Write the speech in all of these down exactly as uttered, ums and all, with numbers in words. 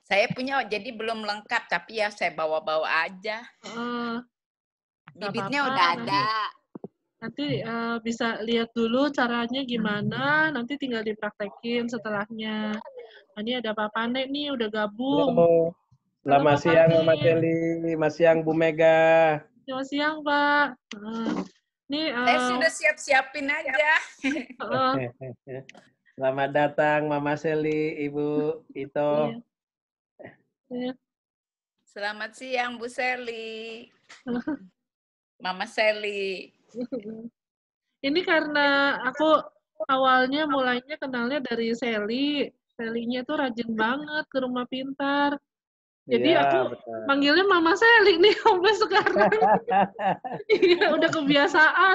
Saya punya, jadi belum lengkap, tapi ya saya bawa-bawa aja. Uh, Bibitnya apa-apa, udah nanti, ada. Nanti uh, bisa lihat dulu caranya gimana, nanti tinggal dipraktekin setelahnya. Nah, ini ada Pak Pane nih, udah gabung. Halo. Selamat Halo, siang, Pane. Mama Celi. Selamat siang, Bu Mega. Selamat siang, Pak. Uh, nih, uh, Saya sudah siap-siapin aja. Uh, Selamat datang, Mama Seli, Ibu Ito. Iya. Iya. Selamat siang, Bu Seli. Mama Seli. Ini karena aku awalnya mulainya kenalnya dari Seli. Selinya tuh rajin banget ke Rumah Pintar. Jadi ya, aku betul. manggilnya Mama Seli nih sampai sekarang. Iya, udah kebiasaan.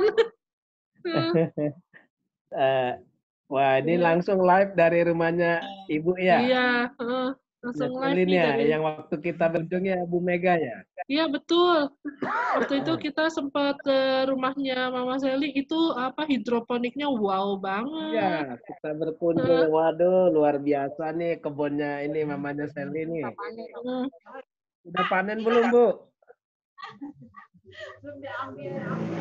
uh, wah, ini Iya. langsung live dari rumahnya Ibu ya? Iya, uh, langsung live nih ya, dari... yang waktu kita berkunjung ya, Bu Mega ya? Iya, betul. Waktu itu kita sempat ke rumahnya Mama Seli, itu apa hidroponiknya wow banget. Iya, kita berkunjung. Waduh, luar biasa nih kebunnya ini mamanya Seli nih. Uh. Udah panen belum, Bu? Belum diambil.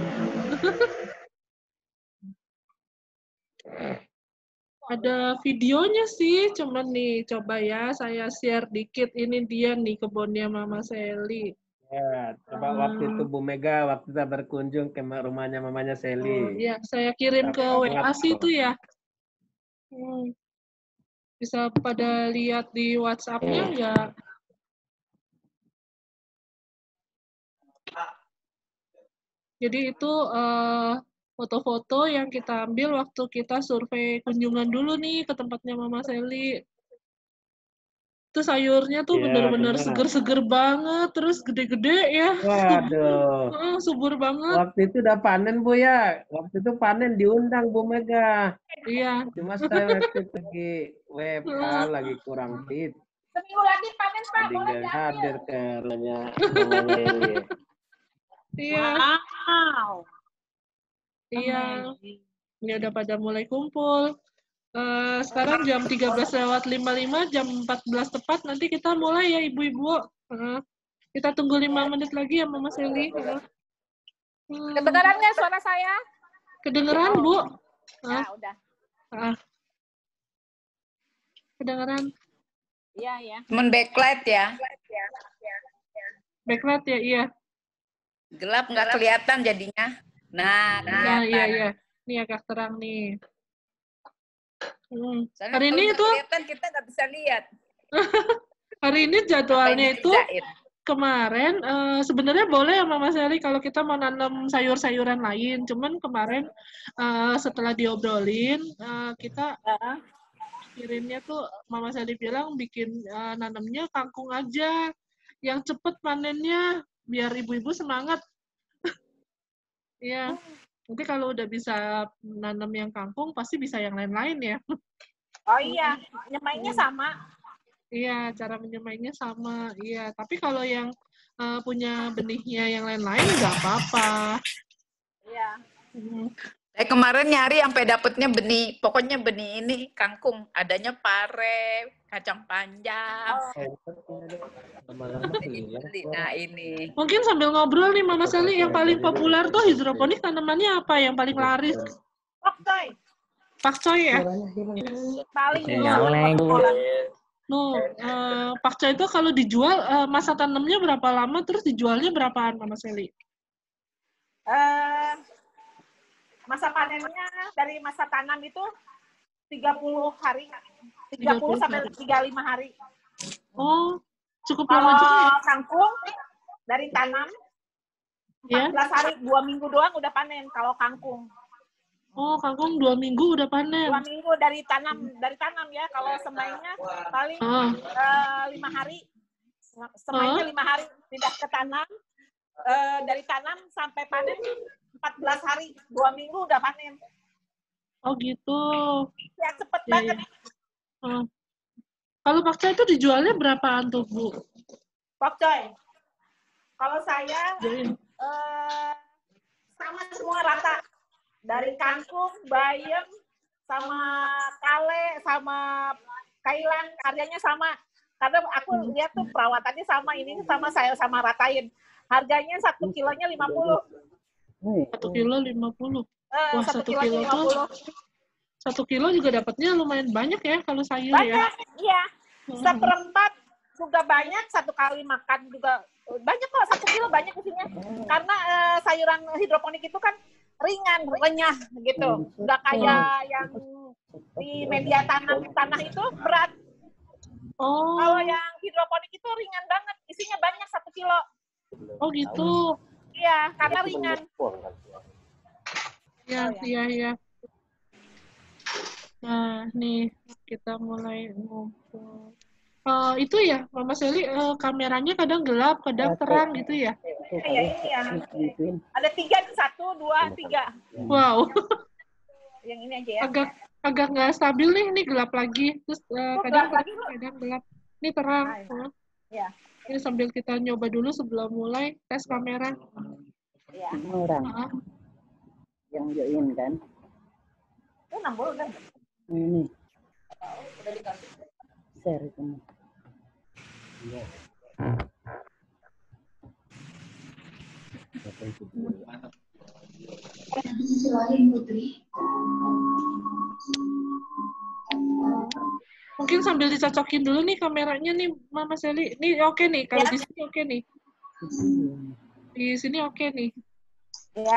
Ada videonya sih, cuman nih coba ya saya share dikit. Ini dia nih kebunnya Mama Seli. Ya, coba uh, waktu itu Bu Mega waktu kita berkunjung ke rumahnya mamanya Seli. Oh, iya, saya kirim ke W A sih itu ya. Hmm. Bisa pada lihat di WhatsApp-nya nggak? Jadi itu uh, foto-foto yang kita ambil waktu kita survei kunjungan dulu nih ke tempatnya Mama Seli. Itu sayurnya tuh bener-bener ya, seger-seger banget, terus gede-gede ya. Waduh. Subur, subur banget. Waktu itu udah panen, Bu ya. Waktu itu panen diundang Bu Mega. Iya. Cuma saya waktu itu lagi W F H, lagi kurang fit. Seminggu lagi panen, Pak. Jadi nggak hadir ke rumahnya mamanya Eli. Iya. Wow. Iya. Ini udah pada mulai kumpul. Uh, sekarang jam tiga belas lewat lima puluh lima, jam empat belas tepat, nanti kita mulai ya Ibu-Ibu. Uh, kita tunggu lima menit lagi ya Mama Seli. Uh. Hmm. Kedengeran nggak suara saya? Kedengeran, Bu. Ya, uh. udah. Uh. Kedengeran. Iya, ya. Cuman backlight ya. Backlight ya, iya. Gelap nggak kelihatan jadinya. Nah, nah iya, iya. Ini agak terang nih. Hmm. Hari ini itu kita nggak bisa lihat. Hari ini jadwalnya itu kemarin uh, sebenarnya boleh ya Mama Seli kalau kita mau nanam sayur-sayuran lain. Cuman kemarin uh, setelah diobrolin uh, kita uh. kirimnya tuh Mama Seli bilang bikin uh, nanamnya kangkung aja yang cepet panennya biar ibu-ibu semangat. Iya. Nanti kalau udah bisa nanam yang kangkung, pasti bisa yang lain-lain ya. Oh iya, menyemainya sama. Iya, cara menyemainya sama. Iya, tapi kalau yang uh, punya benihnya yang lain-lain, nggak apa-apa. Iya. Hmm. Eh, kemarin nyari sampai dapetnya benih, pokoknya benih ini kangkung, adanya pare, kacang panjang. Oh. Nah ini. Mungkin sambil ngobrol nih Mama Seli, yang paling populer tuh hidroponik tanamannya apa yang paling laris? Pakcoy. Pakcoy ya? Paling populer. No, uh, pakcoy itu kalau dijual uh, masa tanamnya berapa lama, terus dijualnya berapaan Mama Seli? Uh, masa panennya dari masa tanam itu tiga puluh hari, tiga puluh sampai tiga puluh lima hari. Oh, cukup kalau lama juga ya? Kangkung dari tanam empat belas yeah. hari, dua minggu doang udah panen kalau kangkung. Oh, kangkung dua minggu udah panen. Dua minggu dari tanam, dari tanam ya. Kalau semainya paling oh. uh, lima hari, semainya oh. lima hari tidak ketanam. Uh, dari tanam sampai panen empat belas hari, dua minggu udah panen. Oh gitu. Ya cepet ya, banget. Ya. Oh. Kalau pakcoy itu dijualnya berapaan tuh Bu? Pakcoy, kalau saya uh, sama semua rata. Dari kangkung, bayam, sama kale, sama kailan, harganya sama. Karena aku lihat tuh perawatannya sama ini sama saya sama ratain. Harganya satu kilonya lima puluh. Satu kilo lima puluh. Uh, Wah, satu kilo tuh satu kilo juga dapatnya lumayan banyak ya kalau sayur banyak, ya. Iya. Seperempat juga banyak, satu kali makan juga banyak kok, satu kilo banyak isinya. Karena uh, sayuran hidroponik itu kan ringan, renyah gitu. Nggak kayak yang di media tanam tanah itu berat. Oh. Kalau yang hidroponik itu ringan banget, isinya banyak satu kilo. Oh gitu. Iya, karena ringan. Iya, iya, iya. Nah, nih kita mulai ngumpul. Uh, itu ya, Mama Sally, uh, kameranya kadang gelap, kadang terang gitu ya? Iya, ini ya. Ada tiga, satu, dua, tiga. Wow. Yang ini aja ya. Agak agak nggak stabil nih, ini gelap lagi. Terus uh, kadang terang, kadang gelap. Ini terang. Nah, ya. Ini sambil kita nyoba dulu sebelum mulai tes kamera. Iya. Orang uh. yang join kan? Itu enam puluh kan? Ini. Udah dikasih. Share itu. Iya. Mungkin sambil dicocokin dulu nih kameranya nih, Mama Sally. Ini oke okay nih, kalau ya. Di sini oke okay nih. Di sini oke okay nih. Iya.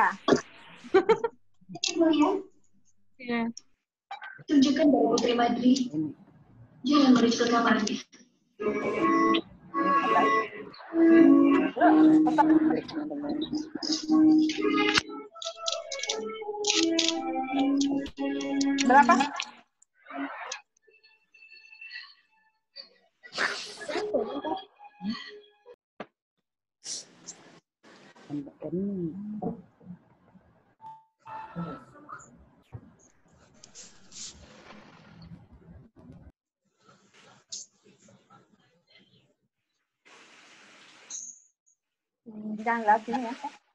Iya. Tunjukkan dari Putri Madri. Jangan menuju ke kamarnya. Berapa? Jangan lagi ya.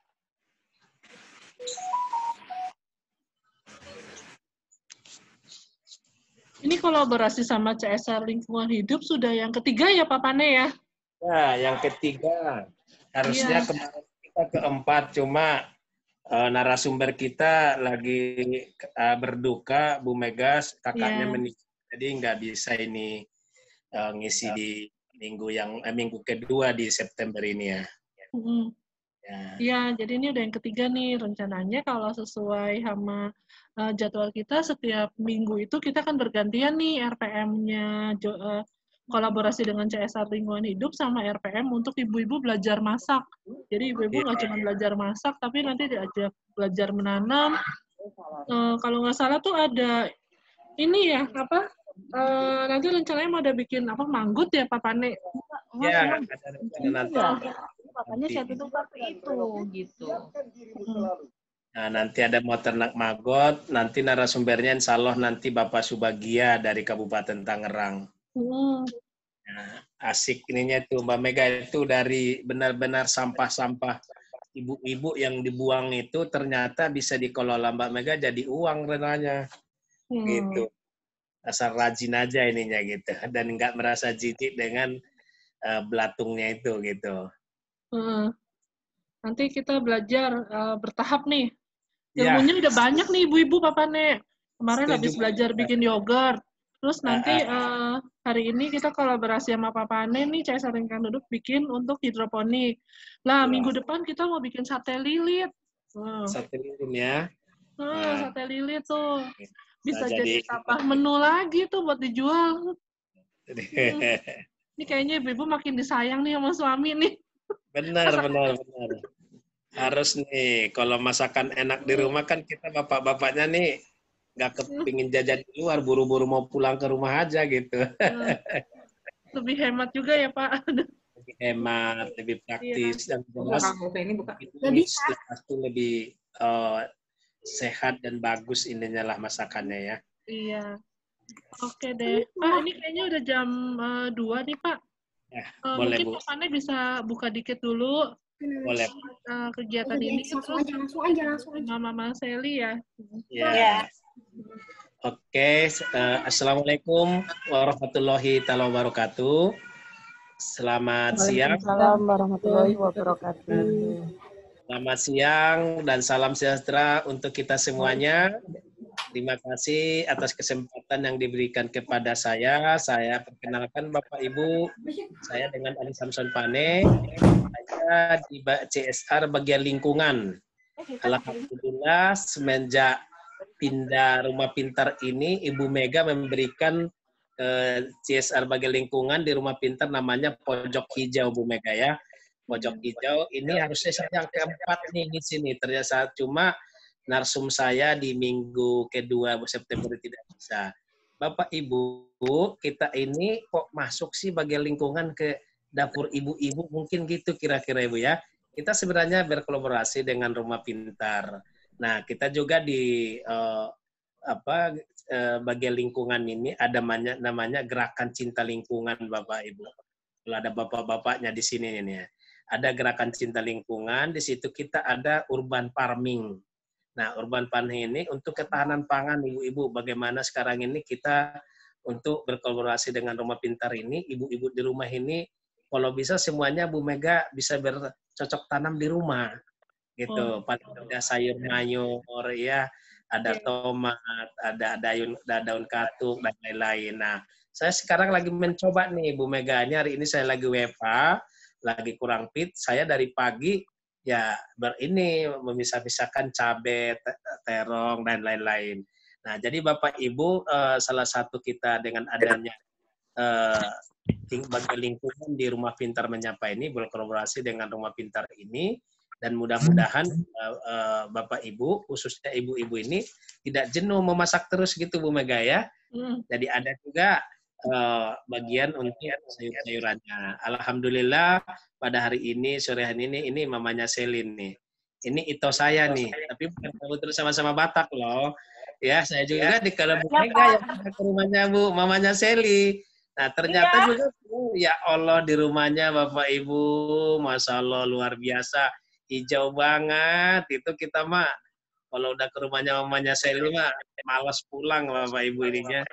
Ini kolaborasi sama C S R Lingkungan Hidup sudah yang ketiga ya Pak Pane ya? Ya, yang ketiga. Harusnya ya. Kemarin kita keempat, cuma uh, narasumber kita lagi uh, berduka, Bu Megas, kakaknya ya. Menikah, jadi nggak bisa ini uh, ngisi ya. Di minggu yang eh, minggu kedua di September ini ya. Hmm. Ya. Ya, jadi ini udah yang ketiga nih. Rencananya kalau sesuai sama uh, jadwal kita, setiap minggu itu kita akan bergantian nih R P M-nya uh, kolaborasi dengan C S R Lingkungan Hidup sama R P M untuk ibu-ibu belajar masak. Jadi ibu-ibu nggak yeah. cuma belajar masak, tapi nanti diajak belajar menanam. Uh, kalau nggak salah tuh ada ini ya, apa? Uh, nanti rencananya mau ada bikin apa manggut ya Pak Pane? Ya, ada rencana nanti. Makanya saya tutup waktu itu gitu. Hmm. Nah, nanti ada mau ternak maggot, nanti narasumbernya insya Allah nanti Bapak Subagia dari Kabupaten Tangerang. Hmm. Nah, asik ininya tuh Mbak Mega itu dari benar-benar sampah-sampah ibu-ibu yang dibuang itu ternyata bisa dikelola Mbak Mega jadi uang renanya. Hmm. Gitu. Asal rajin aja ininya gitu dan nggak merasa jijik dengan uh, belatungnya itu gitu. Hmm. Nanti kita belajar uh, bertahap nih. Ilmunya ya. Udah banyak nih ibu-ibu Pak Pane. Kemarin Setuju. Habis belajar bikin yogurt. Terus nanti uh, uh, hari ini kita kolaborasi sama Pak Pane nih, C S R Lingkungan Hidup bikin untuk hidroponik. Lah, ya. Minggu depan kita mau bikin sate lilit. Uh. Sate lilit ya. Uh, nah. Sate lilit tuh. Bisa nah, jadi tambah menu lagi tuh buat dijual. hmm. Ini kayaknya ibu-ibu makin disayang nih sama suami nih. Benar, benar, benar. Harus nih, kalau masakan enak di rumah kan kita bapak-bapaknya nih nggak kepingin jajan di luar, buru-buru mau pulang ke rumah aja gitu. Lebih hemat juga ya Pak. Lebih hemat, lebih praktis iya. Dan jelas ini bukan. Lebih pasti lebih uh, sehat dan bagus ininya lah masakannya ya. Iya. Oke deh. Pak, ini kayaknya udah jam uh, dua nih Pak. Ya, uh, boleh, mungkin Bu. Pak Pane bisa buka dikit dulu boleh. Uh, kegiatan Oke, ini langsung terus aja, langsung aja, langsung aja. Mama Mama Sally ya. Ya. Yeah. Oke, okay. uh, Assalamualaikum warahmatullahi taala wabarakatuh. Selamat siang. Waalaikumsalam warahmatullahi wabarakatuh. Selamat siang dan salam sejahtera untuk kita semuanya. Terima kasih atas kesempatan yang diberikan kepada saya. Saya perkenalkan Bapak Ibu, saya dengan Ali Samson Pane, saya di C S R bagian lingkungan. Alhamdulillah semenjak pindah rumah pintar ini, Ibu Mega memberikan eh, C S R bagian lingkungan di rumah pintar namanya Pojok Hijau, Bu Mega ya. Pojok Hijau ini harusnya saya yang keempat nih di sini. Ternyata cuma narsum saya di minggu kedua September tidak bisa. Bapak Ibu, kita ini kok masuk sih bagian lingkungan ke dapur ibu-ibu, mungkin gitu kira-kira Ibu ya. Kita sebenarnya berkolaborasi dengan Rumah Pintar. Nah, kita juga di uh, apa uh, bagian lingkungan ini ada namanya, namanya Gerakan Cinta Lingkungan Bapak Ibu. Kalau ada bapak-bapaknya di sini ini ya. Ada Gerakan Cinta Lingkungan, di situ kita ada urban farming. Nah, urban farming ini untuk ketahanan pangan ibu-ibu. Bagaimana sekarang ini kita untuk berkolaborasi dengan Rumah Pintar ini, ibu-ibu di rumah ini, kalau bisa semuanya Bu Mega bisa bercocok tanam di rumah. Gitu. Paling ada sayur mayur, ya, ada tomat, ada daun, ada daun katuk, dan lain-lain. Nah, saya sekarang lagi mencoba nih Bu Mega. Ini hari ini saya lagi W F H, lagi kurang fit. Saya dari pagi ya berini memisah-misahkan cabai, terong dan lain-lain. Nah, jadi Bapak Ibu eh, salah satu kita dengan adanya eh, bagian lingkungan di Rumah Pintar Menyapa ini berkolaborasi dengan Rumah Pintar ini dan mudah-mudahan eh, eh, Bapak Ibu khususnya ibu-ibu ini tidak jenuh memasak terus gitu Bu Mega ya. Hmm. Jadi ada juga Uh, bagian untuk sayur-sayurannya. Alhamdulillah pada hari ini, sore hari ini, ini mamanya Selin nih. Ini Ito saya nih, tapi bukan terus sama-sama Batak loh. Ya, saya juga ya. Di kalau Bu Mega yang ke rumahnya Bu, mamanya Seli. Nah, ternyata ya. Juga ya Allah di rumahnya Bapak Ibu, Masya Allah luar biasa, hijau banget. Itu kita mah kalau udah ke rumahnya mamanya Seli mah malas pulang Bapak Ibu ininya.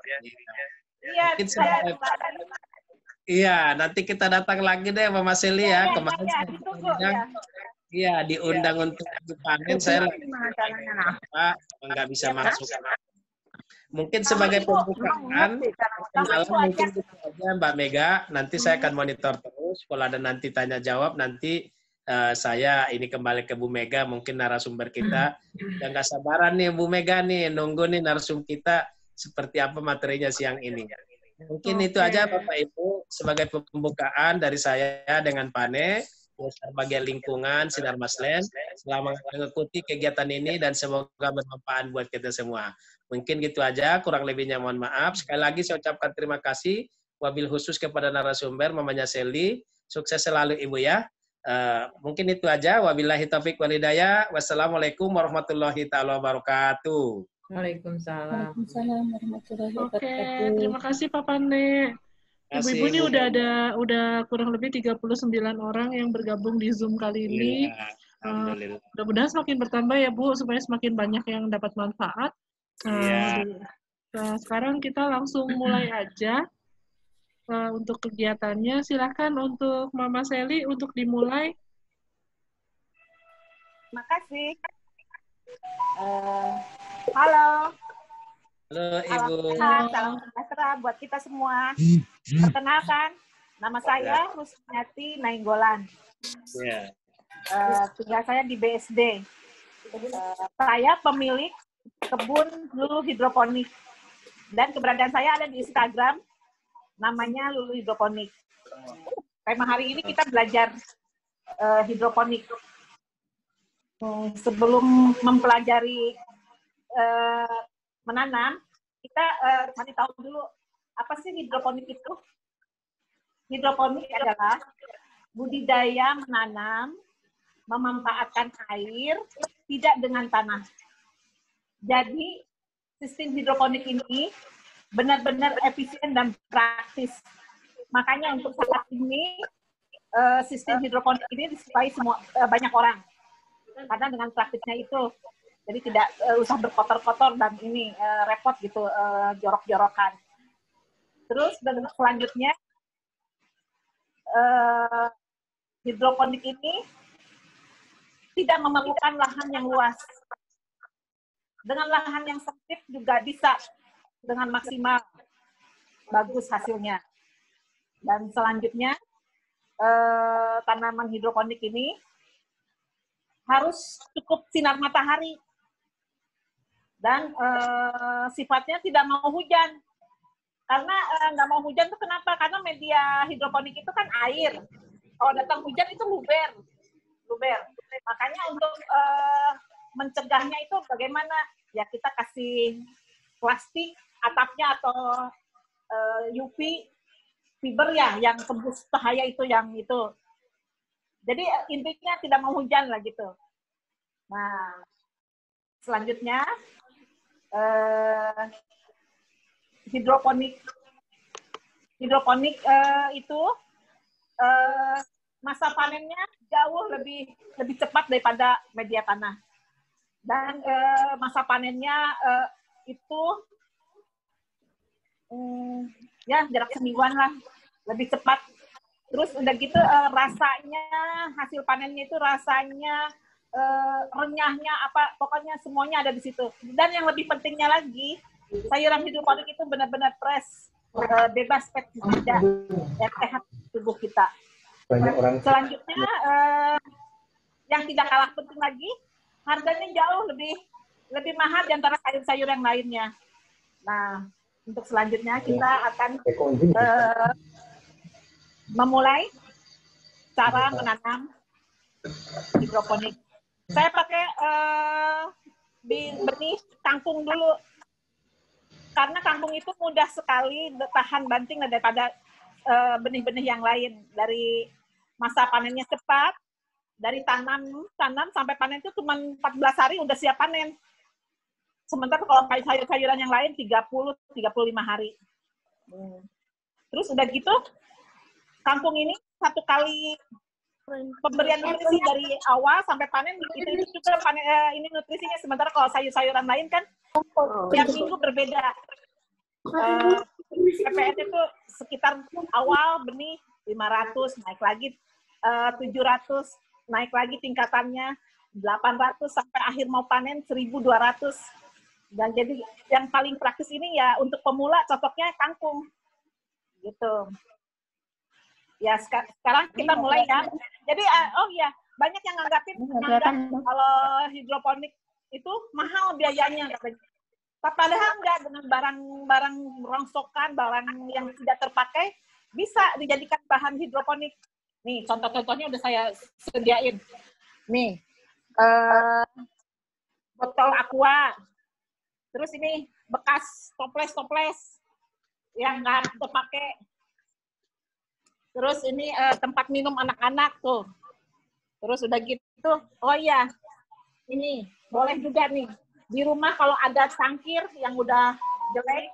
Iya, saya, iya, nanti kita datang lagi deh Mama Seli ya. ya kemarin ya, saya diundang, iya diundang ya. Untuk panen saya lagi Pak nggak bisa masuk. Mungkin sebagai pembukaan kenalan mungkin itu aja Mbak Mega. Nanti saya akan monitor terus. Kalau ada nanti tanya jawab nanti uh, saya ini kembali ke Bu Mega mungkin narasumber kita. Dan nggak sabaran nih Bu Mega nih nunggu nih narasum kita. Seperti apa materinya siang ini. Mungkin okay. Itu aja Bapak Ibu sebagai pembukaan dari saya dengan Pane, bagian lingkungan Sinar Maslen. Selamat mengikuti kegiatan ini dan semoga bermanfaat buat kita semua. Mungkin gitu aja, kurang lebihnya mohon maaf. Sekali lagi saya ucapkan terima kasih wabil khusus kepada narasumber mamanya Seli. Sukses selalu Ibu ya. Uh, mungkin itu aja. Wabillahi taufiq wal hidayah. Wassalamualaikum warahmatullahi taala wabarakatuh. Waalaikumsalam. Waalaikumsalam warahmatullahi wabarakatuh. Oke, terima kasih Pak Pane. Ibu-ibu ini udah ada udah kurang lebih tiga puluh sembilan orang yang bergabung di Zoom kali ini. Uh, mudah-mudahan semakin bertambah ya Bu, supaya semakin banyak yang dapat manfaat. Uh, yeah. Nah, sekarang kita langsung mulai aja uh, untuk kegiatannya. Silakan untuk Mama Seli untuk dimulai. Makasih. Uh, halo. Halo Ibu. Salam sejahtera buat kita semua. Perkenalkan, nama saya Rusmiati Nainggolan. Yeah. Uh, tinggal saya di B S D. Uh, saya pemilik kebun Lulu Hidroponik. Dan keberadaan saya ada di Instagram, namanya Lulu Hidroponik. Tema hari ini kita belajar uh, hidroponik. Sebelum mempelajari uh, menanam, kita uh, cari tahu dulu apa sih hidroponik itu. Hidroponik adalah budidaya menanam, memanfaatkan air, tidak dengan tanah. Jadi, sistem hidroponik ini benar-benar efisien dan praktis. Makanya untuk saat ini, uh, sistem hidroponik ini disukai semua uh, banyak orang. Karena dengan praktisnya itu, jadi tidak uh, usah berkotor-kotor dan ini uh, repot gitu, uh, jorok-jorokan. Terus dan selanjutnya, uh, hidroponik ini tidak memerlukan lahan yang luas. Dengan lahan yang sempit juga bisa dengan maksimal bagus hasilnya. Dan selanjutnya, eh, tanaman hidroponik ini harus cukup sinar matahari. Dan eh, sifatnya tidak mau hujan. Karena eh, nggak mau hujan itu kenapa? Karena media hidroponik itu kan air. Kalau datang hujan itu luber. luber. Makanya untuk eh, mencegahnya itu bagaimana? Ya kita kasih plastik atapnya atau uh, U V fiber ya, yang tembus cahaya itu yang itu. Jadi intinya tidak mau hujan lah gitu. Nah, selanjutnya uh, hidroponik hidroponik uh, itu uh, masa panennya jauh lebih lebih cepat daripada media tanah. Dan uh, masa panennya uh, itu um, ya jarak semingguan lah, lebih cepat. Terus udah gitu uh, rasanya, hasil panennya itu rasanya, uh, renyahnya, apa pokoknya semuanya ada di situ. Dan yang lebih pentingnya lagi, sayuran hidroponik itu benar-benar fresh, uh, bebas pestisida, dan sehat tubuh kita. Selanjutnya, uh, yang tidak kalah penting lagi, harganya jauh lebih lebih mahal di antara sayur-sayur yang lainnya. Nah, untuk selanjutnya kita akan uh, memulai cara menanam hidroponik. Saya pakai uh, benih kangkung dulu, karena kangkung itu mudah sekali tahan banting daripada benih-benih uh, yang lain. Dari masa panennya cepat, dari tanam tanam sampai panen itu cuma empat belas hari udah siap panen. Sementara kalau kayak sayur-sayuran yang lain tiga puluh sampai tiga puluh lima hari. Hmm. Terus udah gitu, kangkung ini satu kali pemberian nutrisi dari awal sampai panen itu, itu juga panen, eh, ini nutrisinya. Sementara kalau sayur-sayuran lain kan tiap minggu berbeda. Uh, P P N itu sekitar awal benih lima ratus, naik lagi uh, tujuh ratus, naik lagi tingkatannya delapan ratus sampai akhir mau panen seribu dua ratus. Dan jadi yang paling praktis ini ya untuk pemula cocoknya kangkung. Gitu. Ya sekarang kita mulai ya. Jadi oh ya, banyak yang nganggapin nganggap kalau hidroponik itu mahal biayanya katanya. Padahal enggak, dengan barang-barang rongsokan, barang yang tidak terpakai bisa dijadikan bahan hidroponik. Nih, contoh-contohnya udah saya sediain. Nih, uh, botol aqua. Terus ini bekas toples-toples yang nggak terpakai. Terus ini uh, tempat minum anak-anak tuh. Terus udah gitu, oh iya, ini boleh juga nih. Di rumah kalau ada cangkir yang udah jelek,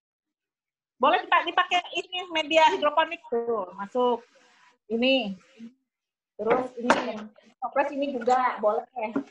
boleh dipakai ini media hidroponik tuh, masuk. Ini. Terus ini toples ini juga boleh.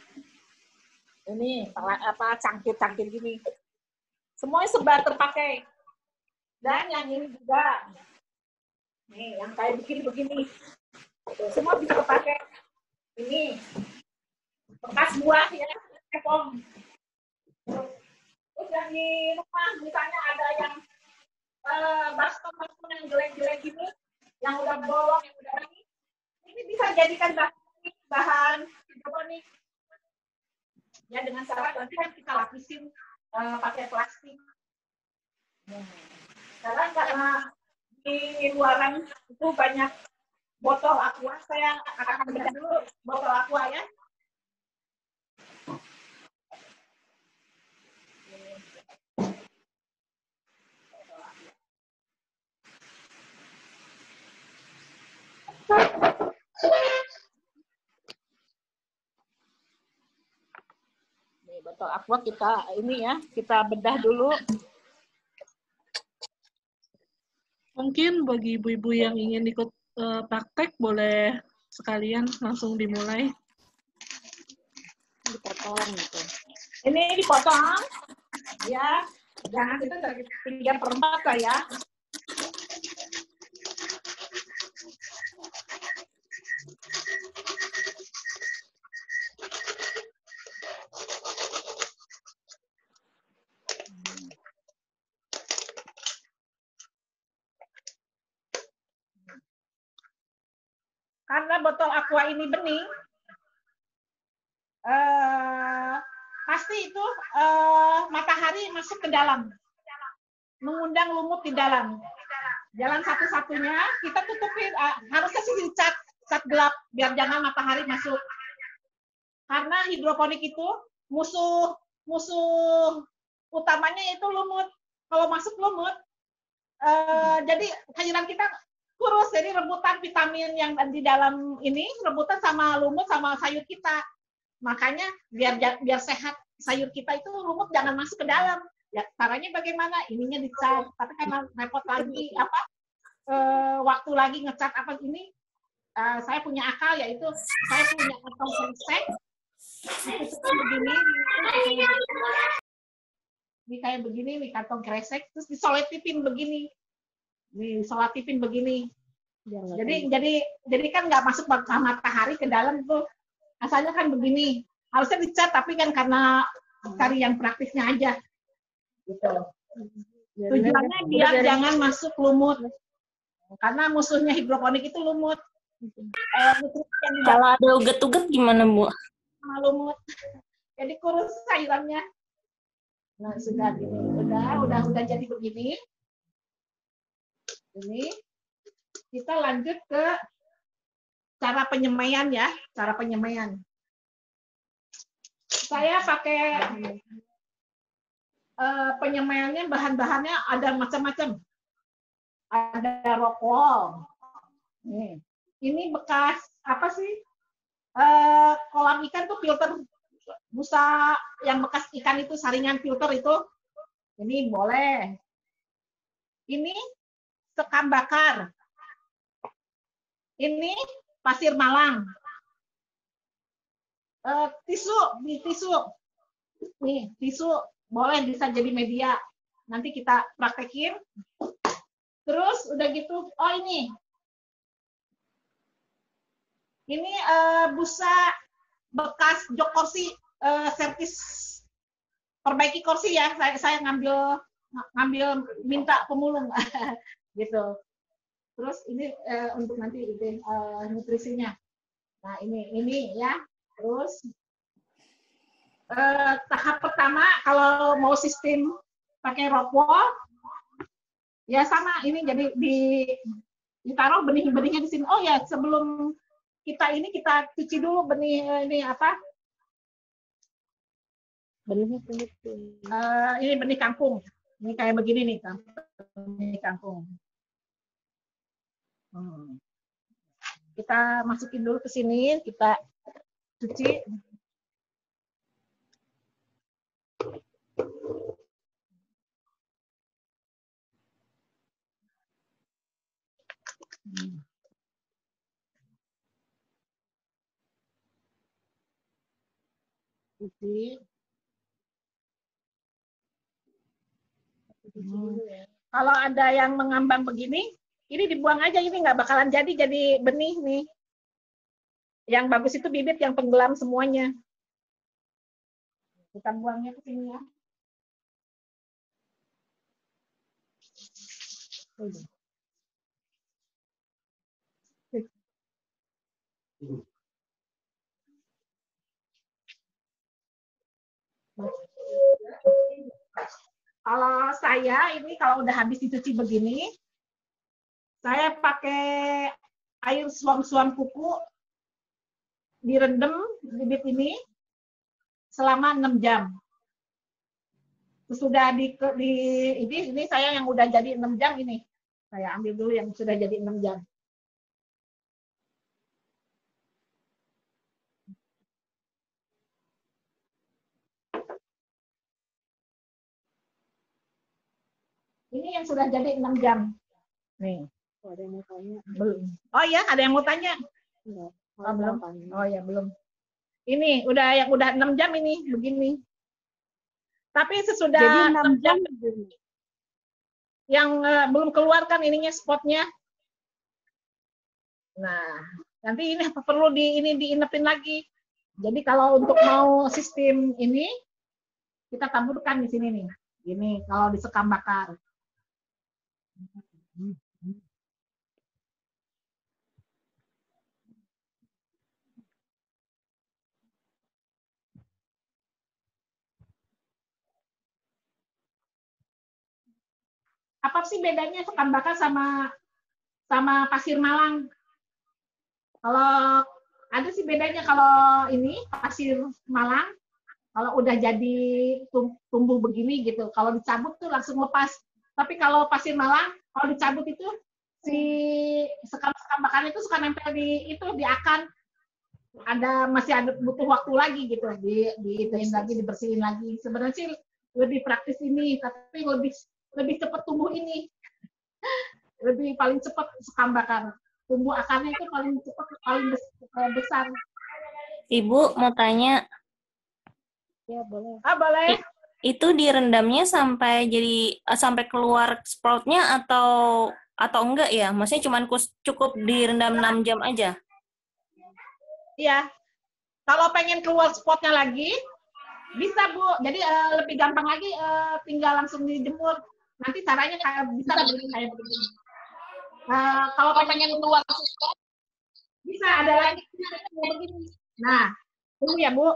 Ini apa cangkir-cangkir gini. Semuanya sebar terpakai. Dan yang ini juga. Nih, yang kayak begini-begini. Semua bisa terpakai. Ini bekas buah ya, epong. Terus yang di rumah misalnya ada yang uh, baskom-baskom yang jelek-jelek gini, yang udah bolong, yang udah ini, ini bisa jadikan bahan, bahan hidroponik. Ya dengan syarat nanti kan kita lapisin uh, pakai plastik. Hmm. Sekarang karena di luaran itu banyak botol aqua, saya akan bedah dulu botol aqua ya. Botol aqua kita ini ya, kita bedah dulu. Mungkin bagi ibu-ibu yang ingin ikut uh, praktek, boleh sekalian langsung dimulai. Dipotong gitu. Ini dipotong, ya. Jangan itu dari tiga per empat lah ya. karena botol aqua ini bening, uh, pasti itu uh, matahari masuk ke dalam, mengundang lumut di dalam. Jalan satu-satunya kita tutupin, uh, harusnya sih dicat, cat gelap biar jangan matahari masuk. Karena hidroponik itu musuh musuh utamanya itu lumut. Kalau masuk lumut, uh, jadi sayuran kita kurus. Jadi rebutan vitamin yang di dalam ini rebutan sama lumut sama sayur kita. Makanya biar biar sehat sayur kita itu lumut jangan masuk ke dalam. Ya caranya bagaimana? Ininya dicat. Tapi karena repot lagi apa uh, waktu lagi ngecat apa ini, uh, saya punya akal yaitu saya punya kantong kresek. Ditutupin begini, ini kayak begini nih kantong kresek, terus disoletipin begini, disolatifin begini. Jadi jadi jadi kan nggak masuk matahari ke dalam tuh, asalnya kan begini. Harusnya dicat tapi kan karena cari yang praktisnya aja, gitu. Tujuannya biar jangan masuk lumut, karena musuhnya hidroponik itu lumut. Kalau ada uget-uget gimana, Bu? Lumut, jadi kurus sayurannya. Nah sudah ini, udah udah udah jadi begini. Ini kita lanjut ke cara penyemaian ya, cara penyemaian. Saya pakai uh, penyemaiannya bahan-bahannya ada macam-macam. Ada rokol. Nih, ini bekas apa sih? Uh, kolam ikan tuh filter busa yang bekas ikan itu saringan filter itu, ini boleh. Ini sekam bakar. Ini pasir malang. Uh, tisu, nih tisu, nih tisu boleh bisa jadi media. Nanti kita praktekin. Terus udah gitu, oh ini. Ini uh, busa bekas jok kursi, uh, servis perbaiki kursi ya. Saya saya ngambil ngambil minta pemulung gitu. Terus ini uh, untuk nanti uh, nutrisinya. Nah ini ini ya. Terus uh, tahap pertama kalau mau sistem pakai rock wall ya sama ini jadi di ditaruh benih-benihnya di sini. Oh ya sebelum kita ini kita cuci dulu benih ini apa? Benihnya uh, ini benih kangkung. Ini kayak begini nih, benih kangkung. Hmm. Kita masukin dulu ke sini, kita cuci. Hmm. Cuci. Hmm. Kalau ada yang mengambang begini, ini dibuang aja, ini nggak bakalan jadi jadi benih nih. Yang bagus itu bibit yang tenggelam semuanya. Kita buangnya ke sini ya. Kalau saya ini kalau udah habis dicuci begini, saya pakai air suam-suam kuku, direndam bibit ini selama enam jam. Sudah di, di ini, ini saya yang udah jadi enam jam ini. Saya ambil dulu yang sudah jadi enam jam. Ini yang sudah jadi enam jam. Nih. Oh, ada yang mau tanya. Belum. Oh ya, ada yang mau tanya? Enggak. Oh, belum. Oh ya, belum. Ini udah yang udah enam jam ini begini. Tapi sesudah jadi enam jam yang uh, belum keluar kan ininya spotnya. Nah, nanti ini perlu di ini diinepin lagi. Jadi kalau untuk mau sistem ini kita taburkan di sini nih. Ini kalau disekam bakar. apa sih bedanya sekam bakar sama sama pasir malang? Kalau ada sih bedanya, kalau ini pasir malang kalau udah jadi tumbuh begini gitu, kalau dicabut tuh langsung lepas. Tapi kalau pasir malang kalau dicabut itu si sekam-sekam bakarnya itu suka nempel di itu di akan. Ada masih ada butuh waktu lagi gitu, di diituin lagi, dibersihin lagi. Sebenarnya sih lebih praktis ini, tapi lebih lebih cepat tumbuh ini. Lebih paling cepat sekam bakar. Tumbuh akarnya itu paling cepat, paling besar. Ibu mau tanya. Ya, boleh. Ah, boleh. Itu direndamnya sampai jadi sampai keluar sproutnya atau atau enggak ya? Maksudnya cuma cukup direndam enam jam aja? Iya. Kalau pengen keluar spotnya lagi, bisa Bu. Jadi uh, lebih gampang lagi, uh, tinggal langsung dijemur. Nanti caranya kayak bisa begini kayak begini. Uh, kalau pengen keluar spot, bisa ada lagi kayak begini. Nah, tunggu ya Bu.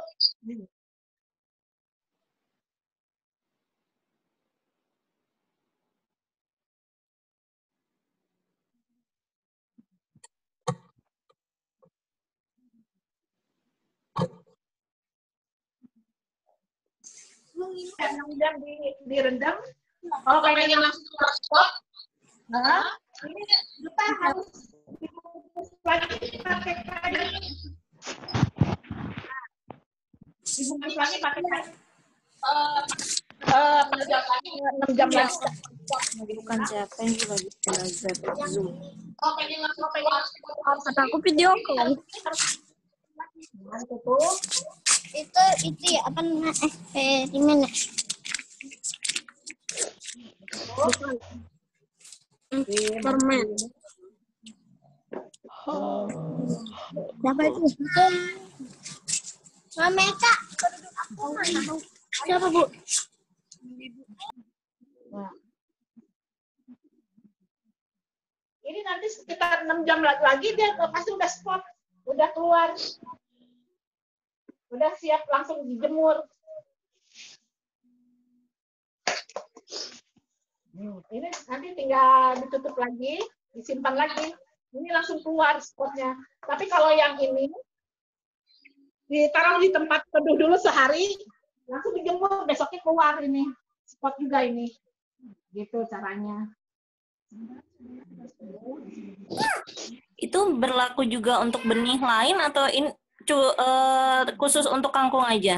Kemudian di, direndam. Kalau pengen langsung keluar spot, nah, ini kita harus dibungkus lagi pakai kain. Dibungkus lagi pakai kain. Uh, enam jam lagi, enam jam lagi. Bukan siapa yang lagi belajar Zoom. Kalau pengen langsung keluar spot, Kata aku video call. Itu itu ya apa namanya? Eh, eh gimana? Bukan. Permen. Siapa itu? Mama Kak, aku mana? Siapa, Bu? Nah. Ini nanti sekitar enam jam lagi dia pasti udah spot, udah keluar. Udah siap langsung dijemur. Hmm, ini nanti tinggal ditutup lagi, disimpan lagi. Ini langsung keluar spotnya. Tapi kalau yang ini ditaruh di tempat teduh dulu sehari, langsung dijemur, besoknya keluar ini spot juga ini. Gitu caranya. Itu berlaku juga untuk benih lain atau in, cu, uh, khusus untuk kangkung aja?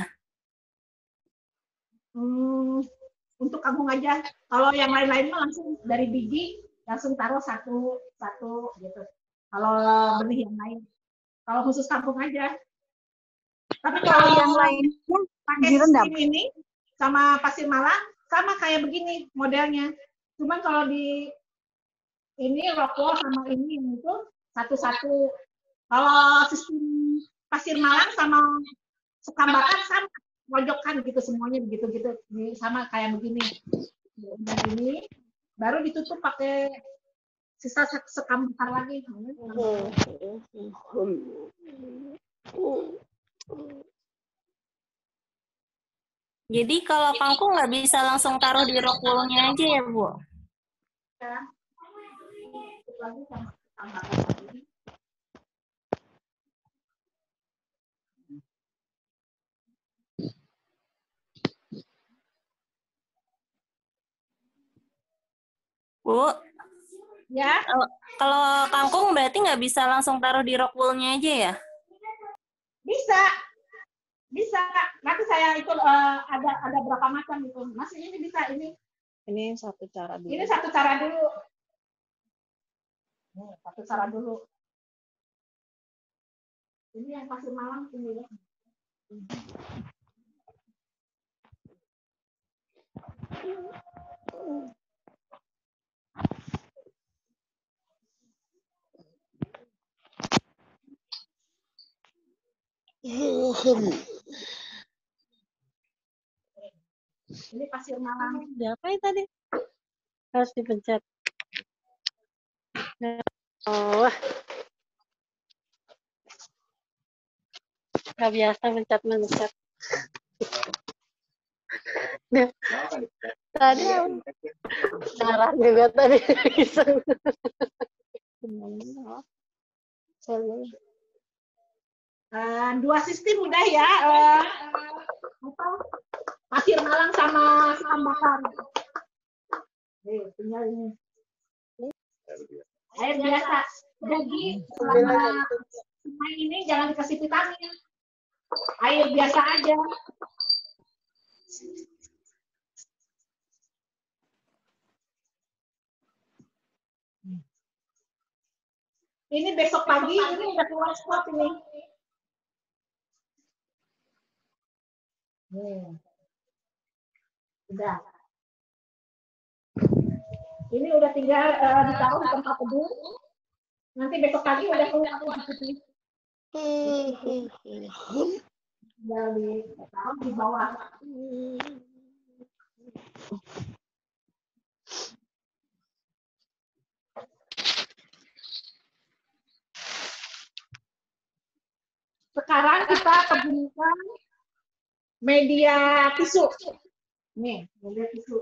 Hmm, untuk kangkung aja. Kalau yang lain-lain mah langsung dari biji langsung taruh satu satu gitu. Kalau benih yang lain. Kalau khusus kangkung aja. Tapi kalau yang lainnya pakai sistem ini sama pasir malang sama kayak begini modelnya. Cuman kalau di ini rokok sama ini itu satu-satu. Kalau sistem pasir malang sama sekam bakar sama pojokan gitu semuanya begitu-gitu sama kayak begini. Begini baru ditutup pakai sisa sekam bakar lagi. Jadi kalau kangkung nggak bisa langsung taruh di rock wool-nya aja ya, Bu? Ya. Lagi sama sekam bakar lagi. Bu? Ya. Kalau kangkung berarti nggak bisa langsung taruh di rock wool-nya aja ya? Bisa. Bisa. Nanti saya itu uh, ada ada berapa macam itu. Mas ini bisa ini. Ini satu cara dulu. Ini satu cara dulu. Nih, satu cara dulu. Ini yang pasir malang ini ya. Ini pasir malang. Diapain tadi? Harus dipencet. Oh. Gak biasa mencet-mencet. Tadi darah juga tadi iseng. Uh, dua sistem udah ya. Uh, apa? Pasir malang sama salam bakar. Nih, tinggal ini. Air biasa. Jadi selama semai ini jangan dikasih vitamin. Air biasa aja. Ini besok pagi ini udah keluar spot ini. Nih. Udah. Ini udah tinggal uh, ditaruh di tempat teduh. Nanti besok pagi udah keluar putih. Tinggal ditaruh di bawah. Sekarang kita kegunakan media tisu. Nih, media tisu.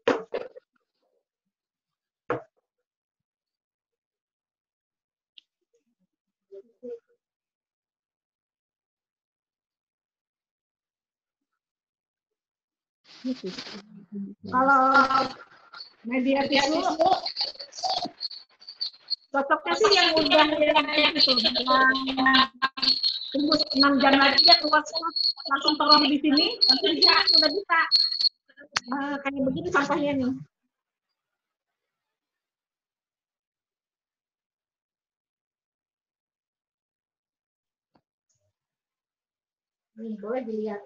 Kalau media tisu cocoknya sih yang udah yang itu tunggu enam jam lagi ya keluar spot, langsung taruh di sini, nanti dia udah bisa. Uh, kayak begini contohnya nih. Nih, boleh dilihat.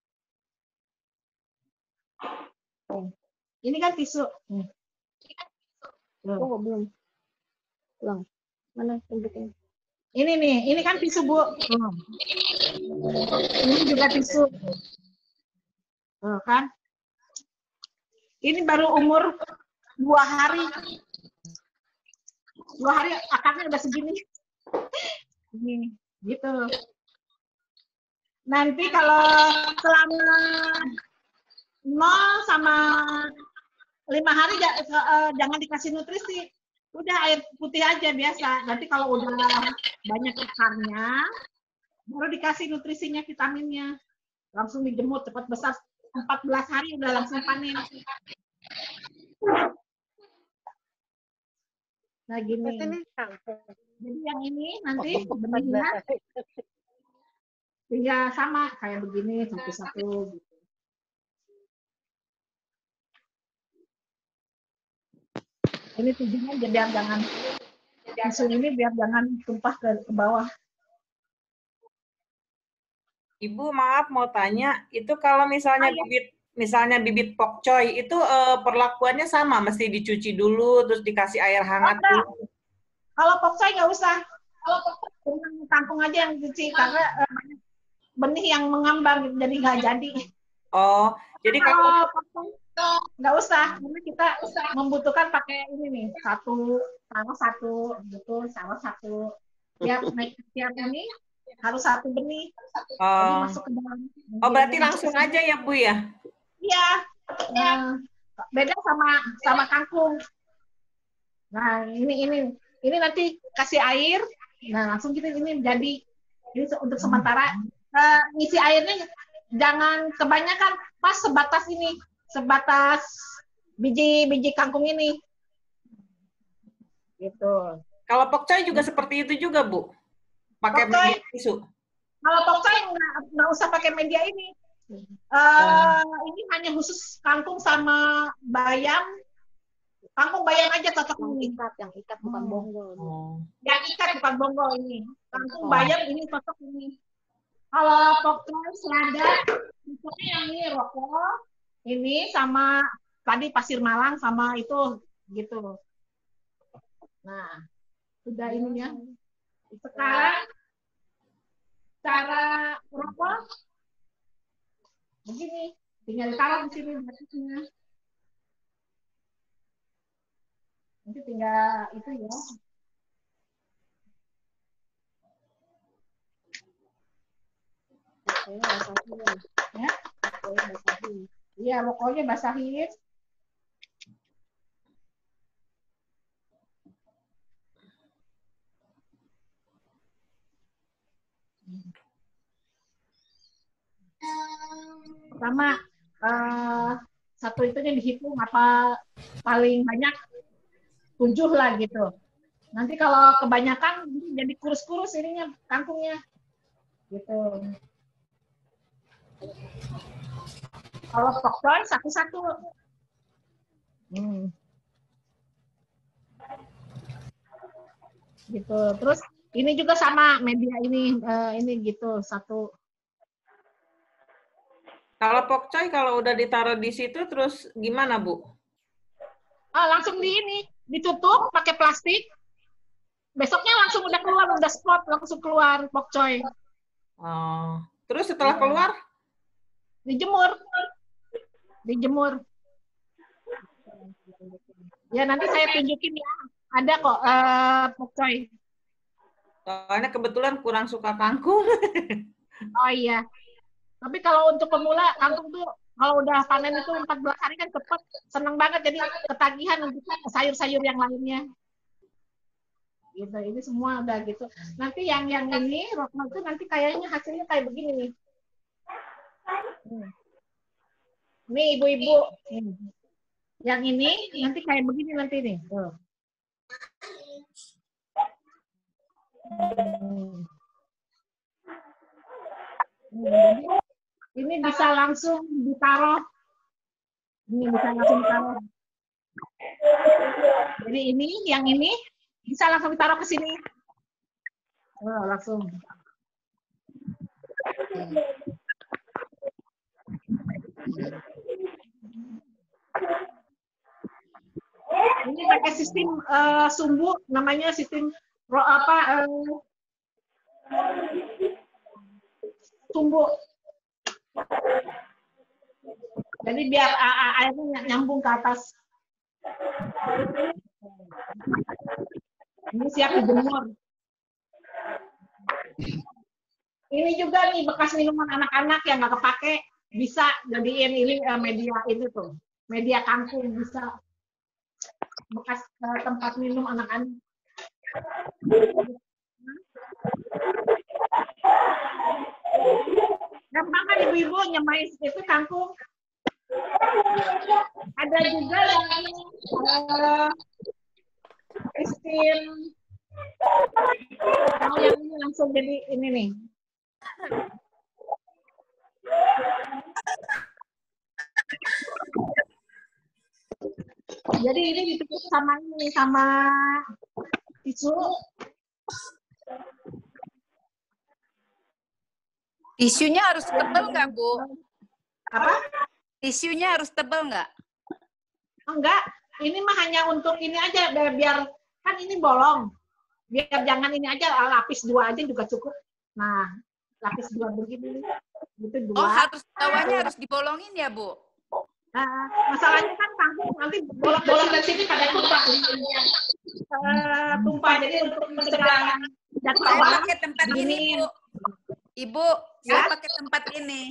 Oh. Ini kan tisu. Nih. Oh, belum. Belum. Mana tunjukin? Ini nih, ini kan tisu, Bu. Hmm. Ini juga tisu. Oh, kan? Ini baru umur dua hari. Dua hari akarnya udah segini. Ini, gitu. Nanti kalau selama nol sama lima hari jangan dikasih nutrisi. Udah air putih aja biasa. Nanti kalau udah banyak akarnya, baru dikasih nutrisinya, vitaminnya. Langsung dijemur, cepat besar. empat belas hari udah langsung panen. Nah gini. Jadi yang ini nanti benihnya tinggal sama kayak begini satu-satu. Gitu. Ini tujuannya biar jangan tisu ini biar jangan tumpah ke, ke bawah. Ibu maaf mau tanya, itu kalau misalnya Ayah. bibit misalnya bibit pokcoy itu eh, perlakuannya sama, mesti dicuci dulu terus dikasih air hangat oh, dulu. Kalau pokcoy nggak usah. Kalau pokcoy kangkung aja yang dicuci karena eh, benih yang mengambang jadi nggak jadi. Oh, jadi kalau pokcoy nggak usah, ini kita membutuhkan pakai ini nih, satu, sama satu, betul, sama satu. Tiap naik tiap ini harus satu benih. Oh. Jadi masuk ke dalam. Oh, berarti langsung aja ya, Bu ya? Iya. Nah, beda sama sama kangkung. Nah, ini ini ini nanti kasih air. Nah, langsung kita ini jadi ini untuk sementara uh, ngisi airnya jangan kebanyakan, pas sebatas ini. Sebatas biji-biji kangkung ini. Gitu. Kalau pokcoy juga seperti itu juga, Bu? Pakai media tisu? Kalau pokcoy nggak usah pakai media ini. Uh, oh. Ini hanya khusus kangkung sama bayam. Kangkung bayam aja cocok ini. Ikat, yang ikat bukan hmm. bonggol. Oh. Yang ikat bukan bonggol ini. Kangkung oh. bayam ini cocok ini. Kalau pokcoy selada, cocoknya yang ini rokok. Ini sama tadi pasir malang sama itu gitu. Nah, udah ini ya. Sekarang cara rokok begini, tinggal taruh di sini batasnya. Nanti tinggal itu ya. Ya. Iya, pokoknya basahin. Pertama, uh, satu itunya dihitung apa paling banyak, tujuh lah gitu. Nanti kalau kebanyakan jadi kurus-kurus ininya kangkungnya, gitu. Kalau pokcoy satu-satu. Hmm. Gitu. Terus ini juga sama media ini, uh, ini gitu satu. Kalau pokcoy kalau udah ditaruh di situ terus gimana, Bu? Ah, langsung di ini, ditutup pakai plastik. Besoknya langsung udah keluar, udah spot langsung keluar pokcoy. Oh. Terus setelah keluar dijemur. Dijemur. Ya nanti saya tunjukin ya. Ada kok uh, pokcoy. Soalnya kebetulan kurang suka kangkung. Oh iya. Tapi kalau untuk pemula, kangkung tuh kalau udah panen itu empat belas hari kan cepet. Seneng banget, jadi ketagihan untuk sayur-sayur yang lainnya. Gitu, ini semua udah gitu. Nanti yang yang ini, rokmal itu nanti kayaknya hasilnya kayak begini nih. Nih ibu-ibu. Yang ini nanti kayak begini nanti nih. Tuh. Hmm. Hmm. Ini bisa langsung ditaruh. Ini bisa langsung ditaruh. Jadi ini, yang ini bisa langsung ditaruh ke sini. Oh, langsung. Ini pakai sistem uh, sumbu, namanya sistem ro, apa uh, sumbu. Jadi biar airnya nyambung ke atas. Ini siap dijemur. Ini juga nih bekas minuman anak-anak yang nggak kepake, bisa jadiin ini uh, media itu tuh, media kangkung bisa. Bekas uh, tempat minum anak-anak. Gampang kan ibu-ibu nyemai itu kangkung. Ada juga yang uh, sistem oh, yang ini langsung jadi ini nih. Jadi ini ditutup sama ini sama tisu. Tisunya harus tebal nggak, Bu? Apa? Tisunya harus tebal nggak? Enggak, ini mah hanya untuk ini aja, biar kan ini bolong. Biar jangan ini aja, lapis dua aja juga cukup. Nah, lapis dua begini. Gitu dua. Oh, harus bawahnya harus dibolongin ya, Bu? Nah, masalahnya kan kangkung nanti bolak-bolak dari sini pada tumpah. Uh, tumpah, jadi untuk mencegah jatuh saya bawah. pakai tempat ini, Bu. Ibu, ya? saya pakai tempat ini.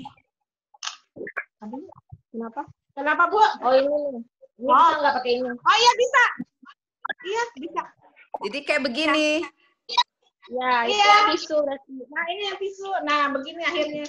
Kenapa? Kenapa, Bu? Oh, ini. Ini oh. bisa nggak pakai ini? Oh, iya bisa. Iya, bisa. Jadi kayak begini. Ya, itu iya. tisu. Nah, ini yang tisu. Nah, begini akhirnya.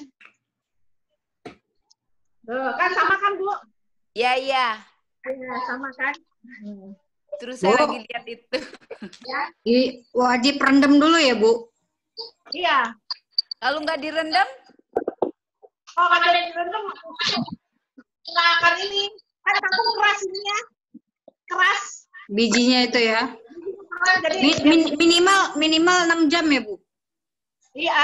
Tuh, kan sama kan, Bu? Iya, iya. Iya, sama kan? Terus saya Bu. lagi lihat itu. Ya. I, wajib rendam dulu ya, Bu? Iya. Kalau nggak direndam? Oh, nggak ada direndam. Nggak akan ini. Kan kangkung keras ininya. Keras. Bijinya itu ya? Jadi, Mi, min, minimal minimal enam jam ya, Bu? Iya.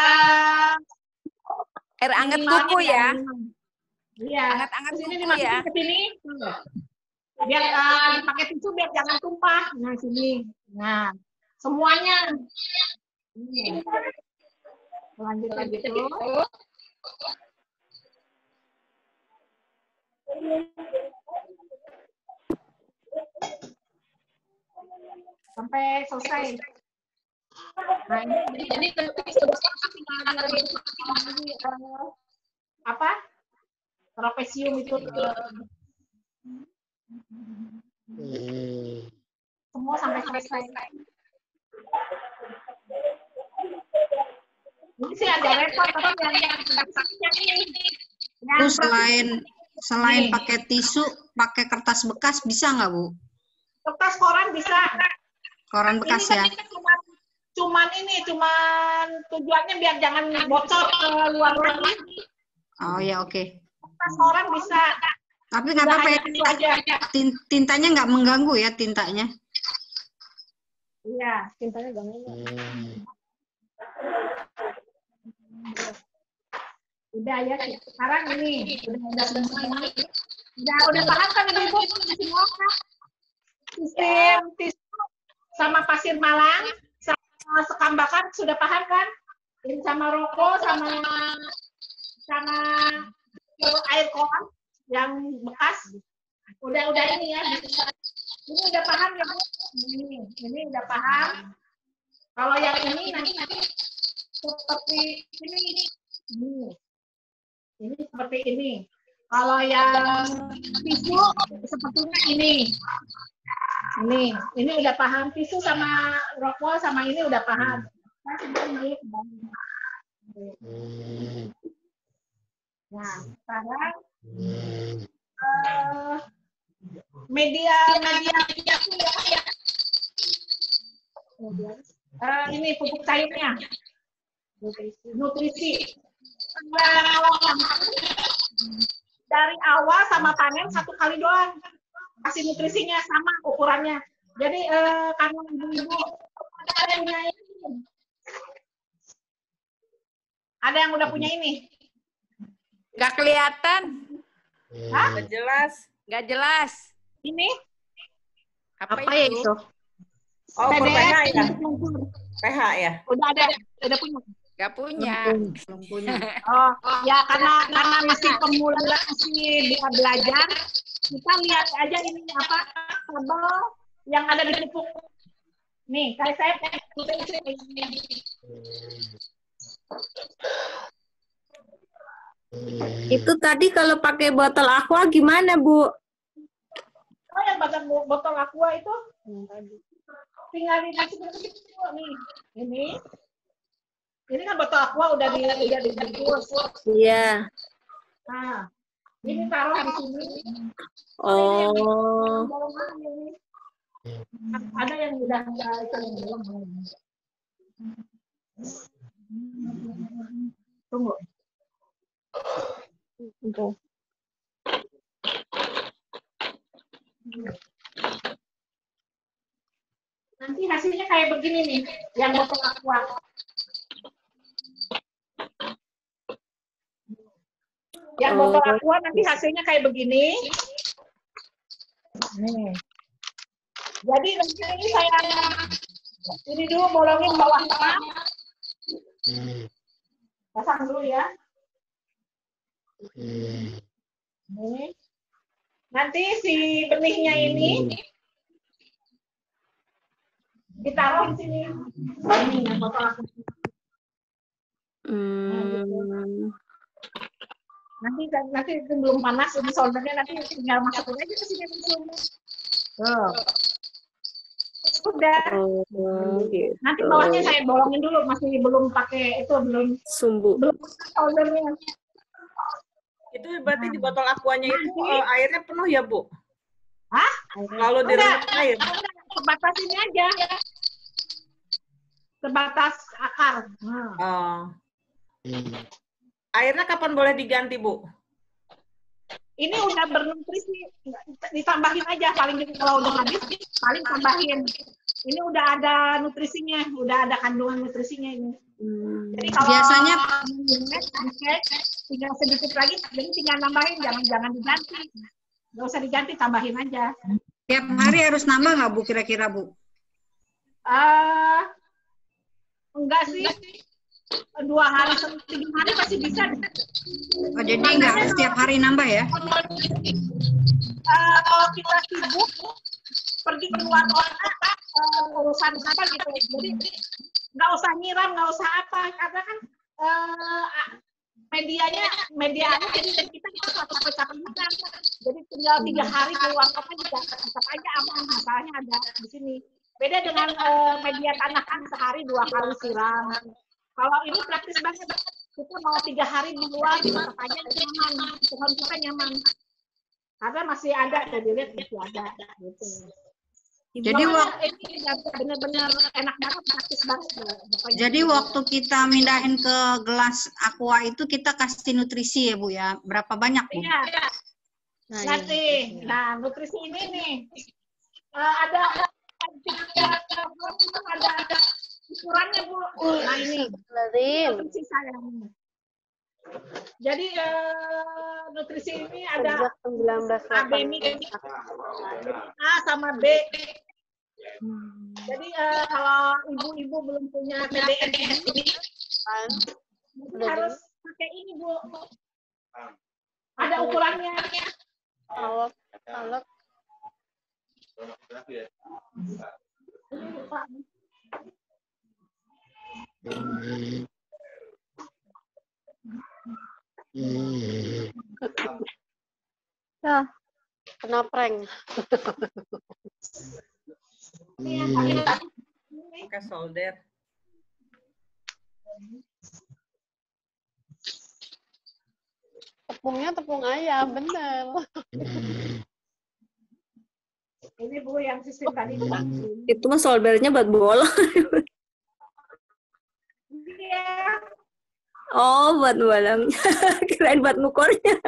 Air anget kuku ya? Iya. Anget-anget Sini kuku dimasukin ya? ke sini. Biar uh, pakai tisu biar jangan tumpah. Nah, sini. Nah, semuanya. Ini. Lanjut lagi gitu. Sampai selesai. Nah, ini jadi apa? Trapesium itu semua sampai selesai. Ini sih agak repot, tapi yang yang yang ini. Yang Bu, selain selain Nih. pakai tisu, pakai kertas bekas bisa nggak, Bu? kertas koran bisa. Koran bekas Ini ya? kan kita cuman, cuman ini, cuman tujuannya biar jangan bocor ke luar lagi. Oh ya, oke. Kertas koran bisa. Tapi nggak Udah apa-apa ya, hanya itu aja. tin- tintanya nggak mengganggu ya tintanya? Iya, tintanya jangan. Udah ya, sekarang ini udah udah semua ini. Udah udah paham kan ibu-ibu semua kan? Sistem tisu sama pasir malang sama sekam bakar sudah paham kan? Ini sama rokok sama sama air kolam yang bekas. Udah udah ini ya. Ini udah paham ya Bu? Ini ini udah paham. Kalau yang ini nanti nanti seperti ini ini. Ini, ini seperti ini. Kalau yang tisu sepertinya ini. Ini, ini udah paham. Tisu sama rokok sama ini udah paham. Nah, sekarang uh, media media media ya. Uh, ini pupuk sayurnya. Nutrisi. Nutrisi. Dari awal sama panen satu kali doang. Kasih nutrisinya sama ukurannya. Jadi eh, karena ibu-ibu ada yang punya ini. Ada yang udah punya ini. Nggak kelihatan. Hah? Nggak jelas. Nggak jelas. Ini? Apa, Apa ya itu? Oh, P D per P H F ya? untuk P H ya? udah ada, udah punya. Nggak punya. Belum punya. Oh, ya karena karena masih pemula masih dia belajar, kita lihat aja ini apa kabel yang ada di pupuk. Nih, kayak saya Itu tadi kalau pakai botol aqua gimana, Bu? Oh, yang botol botol aqua itu tinggal dikasih dulu nih. Ini. Ini kan botol aqua udah di udah dibungkus. Iya. Nah, ini taruh di sini. Oh. Ada yang udah enggak itu yang belum. Tunggu. Tunggu. Nanti hasilnya kayak begini nih, yang botol aqua. Yang botol aqua nanti hasilnya kayak begini. Nih. Jadi nanti ini saya ini dulu bolongin bawahnya. Pasang dulu ya. Nih. Nanti si benihnya ini ditaruh di sini. Ini yang botol aqua. Hmm. Nanti nanti itu belum panas ini soldernya, nanti tinggal masukin aja ke sini langsung. Tuh. Sudah. Oh, gitu. Nanti bawahnya saya bolongin dulu, masih belum pakai itu belum Sumbu. belum soldernya. Itu berarti di botol aquanya itu uh, airnya penuh ya, Bu? Hah? Kalau direndam air? Sebatas ini aja. Sebatas akar. Nah. Oh. Airnya kapan boleh diganti, Bu? Ini udah bernutrisi, ditambahin aja paling gitu kalau udah habis, paling tambahin. Ini udah ada nutrisinya, udah ada kandungan nutrisinya ini. Hmm. Jadi kalau Biasanya dicek, tinggal sedikit lagi, jadi tinggal nambahin, jangan jangan diganti. Nggak usah diganti, tambahin aja. tiap hari harus nambah nggak, Bu, kira-kira, Bu? Uh, enggak sih. Dua hari, tiga hari masih bisa. Oh, jadi nggak harus setiap hari nambah ya? Uh, kalau kita sibuk, pergi keluar kota, uh, urusan apa gitu. Jadi nggak usah nyiram, nggak usah apa. Karena kan uh, medianya, medianya jadi kita nggak usah capek-capek makan. Jadi tinggal tiga hari keluar kota juga tetap aja aman. Masalahnya ada di sini. Beda dengan uh, media tanah kan sehari dua kali siram. Kalau ini praktis banget. Kita mau tiga hari di luar, tetap aja nyaman. Tuhan kita nyaman. Karena masih ada, saya dilihat masih ada. Gitu. Jadi waktu ini benar-benar enak banget, praktis banget. Pokoknya. Jadi waktu kita mindahin ke gelas aqua itu kita kasih nutrisi ya Bu ya? Berapa banyak Bu? Iya. Nah, nanti, iya. Nah nutrisi ini nih uh, ada ada ada ukurannya Bu. Nah ini nutrisi saya. Jadi uh, nutrisi ini ada A, B, A sama B. Jadi uh, kalau ibu-ibu belum punya P D N ini, harus pakai ini Bu. Ada ukurannya. Alok, alok. Ya, kena prank. Pakai solder. Tepungnya tepung ayam, bener. Ini Bu yang sistem tadi. Itu mah soldernya buat bola. Iya. Oh, buat bolamnya. Kirain buat ngukurnya.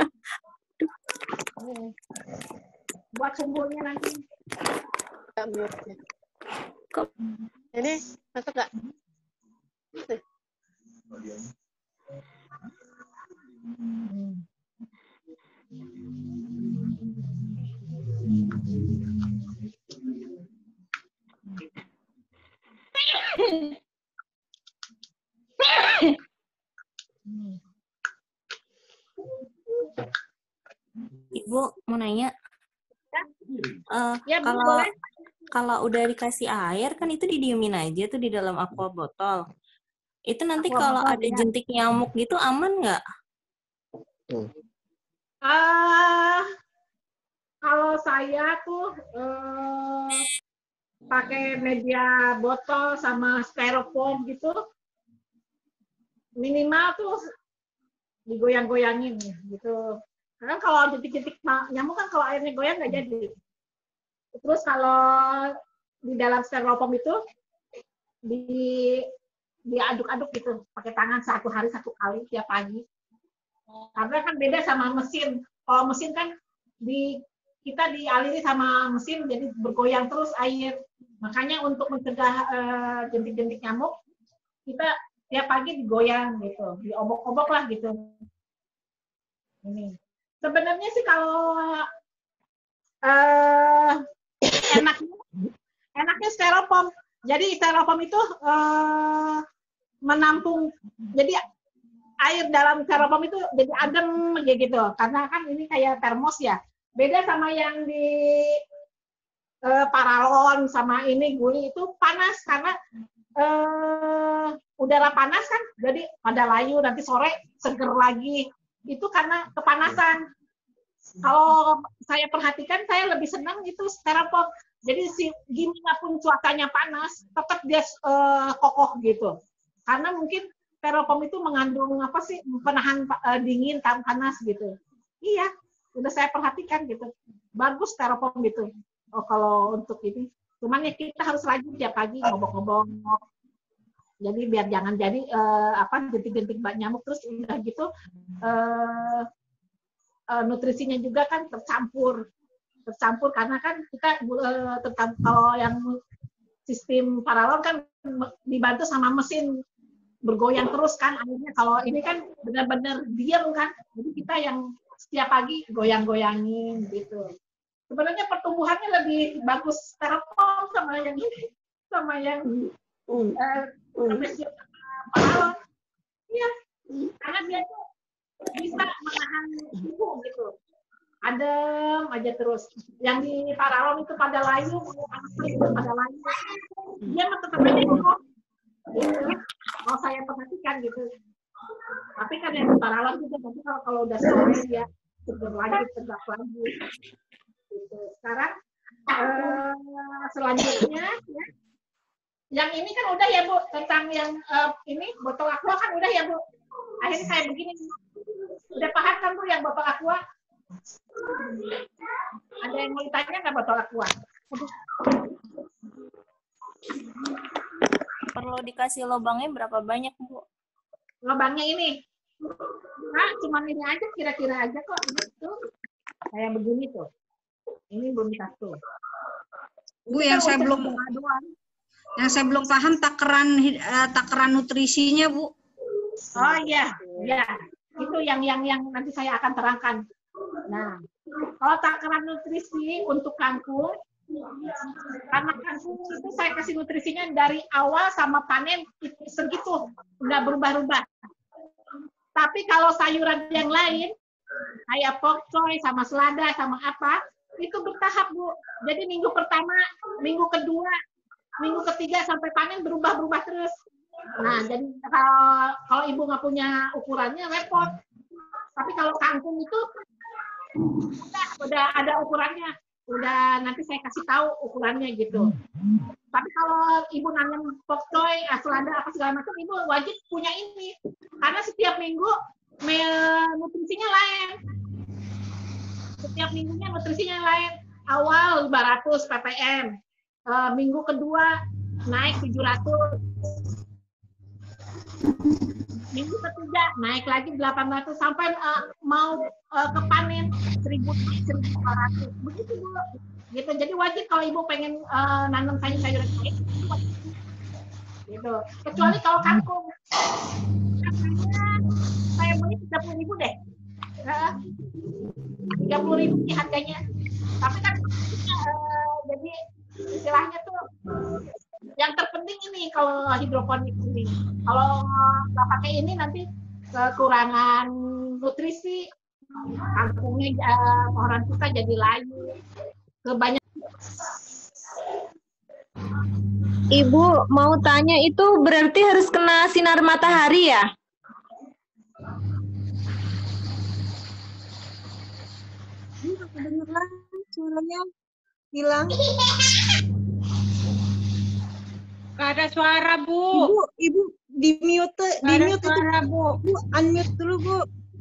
Buat sumburnya nanti. Ini masuk nggak? Ibu mau nanya, uh, ya, Bu, kalau boleh. kalau udah dikasih air kan itu didiemin aja tuh di dalam aqua botol. Itu nanti Aqua kalau botol, ada ya. jentik nyamuk gitu aman nggak? Uh, kalau saya tuh uh, pakai media botol sama styrofoam gitu, minimal tuh digoyang-goyangin gitu. Karena kalau jentik-jentik nyamuk kan kalau airnya goyang nggak jadi. Terus kalau di dalam styrofoam itu di diaduk-aduk gitu, pakai tangan satu hari satu kali tiap pagi. Karena kan beda sama mesin. Kalau mesin kan di kita dialiri sama mesin jadi bergoyang terus air. Makanya untuk mencegah uh, jentik-jentik nyamuk kita tiap pagi digoyang gitu, diobok-obok lah gitu. Ini. Sebenarnya sih kalau uh, enaknya enaknya styrofoam. Jadi styrofoam itu uh, menampung, jadi air dalam styrofoam itu jadi adem gitu. Karena kan ini kayak termos ya. Beda sama yang di uh, paralon sama ini guli itu panas karena uh, udara panas kan. Jadi pada layu nanti sore seger lagi. Itu karena kepanasan. Kalau saya perhatikan, saya lebih senang itu styrofoam. Jadi si gimana pun cuacanya panas, tetap dia uh, kokoh gitu. Karena mungkin styrofoam itu mengandung apa sih penahan uh, dingin, tahan panas gitu. Iya, udah saya perhatikan gitu. Bagus styrofoam gitu. Oh kalau untuk ini, cuman ya kita harus rajin tiap pagi ngobok-ngobok. Jadi biar jangan jadi uh, apa jentik-jentik nyamuk terus udah gitu uh, uh, nutrisinya juga kan tercampur. tercampur karena kan kita uh, tentang kalau yang sistem paralon kan dibantu sama mesin bergoyang terus kan akhirnya. Kalau ini kan benar-benar diam kan, jadi kita yang setiap pagi goyang-goyangin gitu. Sebenarnya pertumbuhannya lebih bagus styrofoam sama yang ini, sama yang uh, mesin paralon. Iya, karena dia tuh bisa menahan suhu gitu. Adem aja terus. Yang di paralon itu pada layu, pada layu. Dia tetap aja kok. Gitu. Kalau saya perhatikan gitu. Tapi kan yang di paralon juga nanti kalau, kalau udah sore dia seger lagi, tegak lagi. Gitu. Sekarang eh, selanjutnya ya, Yang ini kan udah ya Bu, tentang yang uh, ini botol aqua kan udah ya Bu. Akhirnya saya begini. Udah paham kan Bu yang botol aqua? Ada yang mau ditanya nggak botol aqua? Perlu dikasih lubangnya berapa banyak Bu? Lubangnya ini. Nah, cuma ini aja kira-kira aja kok. Itu kayak begini tuh. Ini belum satu. Bu, yang saya belum yang saya belum paham takaran uh, takaran nutrisinya, Bu. Oh iya, ya. Itu yang yang yang nanti saya akan terangkan. Nah, kalau takaran nutrisi untuk kangkung, karena kangkung itu saya kasih nutrisinya dari awal sama panen segitu, nggak berubah-ubah. Tapi kalau sayuran yang lain, kayak pokcoy sama selada sama apa, itu bertahap Bu. Jadi minggu pertama, minggu kedua, minggu ketiga sampai panen berubah-berubah terus. Nah, jadi kalau, kalau ibu nggak punya ukurannya repot. Tapi kalau kangkung itu udah, udah ada ukurannya, udah nanti saya kasih tahu ukurannya gitu. Tapi kalau ibu nanam pokcoy, selada apa segala macam, ibu wajib punya ini, karena setiap minggu nutrisinya lain. Setiap minggunya nutrisinya lain. Awal lima ratus ppm, uh, minggu kedua naik tujuh ratus, minggu ketiga naik lagi delapan ratus sampai uh, mau uh, ke panen seribu lima ratus. Begitu dulu. Gitu. Jadi wajib kalau ibu pengen uh, nanam sayur-sayuran lain, gitu. Kecuali kalau kangkung, harganya saya beli tiga puluh ribu deh. Uh, tiga puluh ribu sih harganya. Tapi kan uh, jadi istilahnya tuh yang terpenting ini kalau hidroponik ini. Kalau nggak pakai ini nanti kekurangan nutrisi, kangkungnya uh, pohon kita jadi layu. Kebanyak. Ibu mau tanya itu berarti harus kena sinar matahari ya? Kedengeran suaranya hilang. Gak ada suara, Bu. Ibu, ibu di mute, di mute suara, itu. Bu. Bu, unmute dulu, Bu.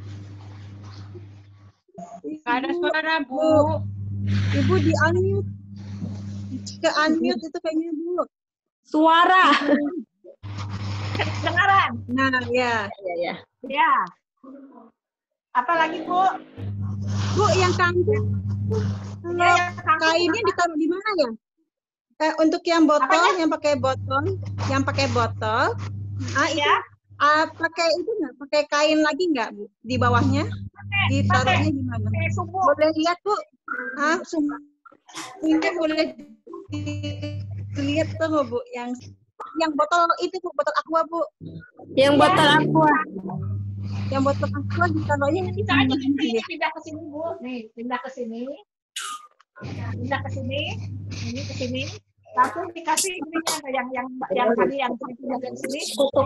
Gak ada suara, Bu. Ibu di unmute. Ke unmute itu kayaknya, Bu. Suara. Dengaran. Nah, ya. Ya, ya. Ya. Apa lagi, Bu? Bu, yang kangkung. Kalau ya, kainnya ditaruh di mana ya? Eh, untuk yang botol, apanya? Yang pakai botol, yang pakai botol, ah itu, ya? ah, pakai itu nggak? Pakai kain lagi nggak, Bu? Di bawahnya? Ditaruhnya di mana? Boleh lihat, Bu? Ah, semua. Mungkin boleh dilihat tuh, Bu, yang yang botol itu, Bu, botol aqua, Bu. Yang ya. Botol aqua. Yang botol aqua ditaruhnya bisa aja ini pindah ke sini, Bu. Nih, pindah ke sini. Pindah ke sini, ini ke sini. Langsung dikasih ininya yang yang yang tadi yang pindah ke sini.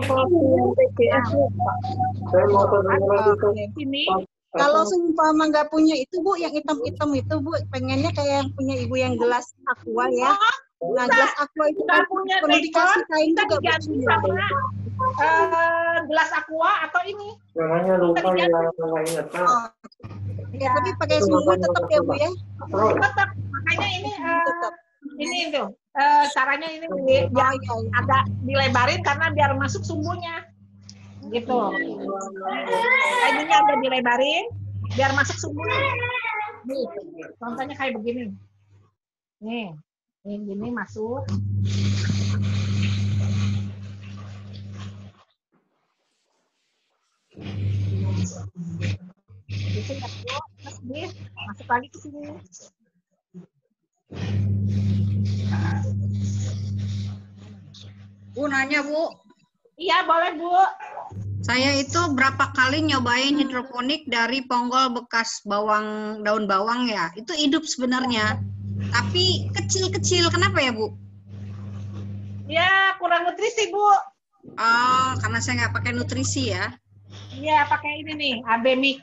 Sini. Kalau seumpama nggak punya itu, Bu, yang hitam-hitam itu, Bu, pengennya kayak yang punya ibu yang gelas aqua ya. Nah, gelas aqua itu kan perlu dikasih kain juga, Bu. Uh, gelas aqua atau ini? Namanya lupa ya, nggak ingat. Oh. Ya, tapi pakai sumbu tetap ya, Bu ya. Tetap, makanya ini uh, tetap. Ini tuh uh, caranya ini di, oh, ya, ya. agak dilebarin karena biar masuk sumbunya, gitu. Kayaknya agak dilebarin biar masuk sumbunya. Nih, contohnya kayak begini. Nih, ini gini masuk. Itu ya, terus nih masuk lagi ke sini. Bu, nanya, Bu. Iya, boleh, Bu. Saya itu berapa kali nyobain hidroponik dari ponggol bekas bawang, daun bawang ya. Itu hidup sebenarnya. Tapi kecil-kecil. Kenapa ya, Bu? Ya, kurang nutrisi, Bu. Oh, karena saya nggak pakai nutrisi ya. Iya, pakai ini nih, Abemik.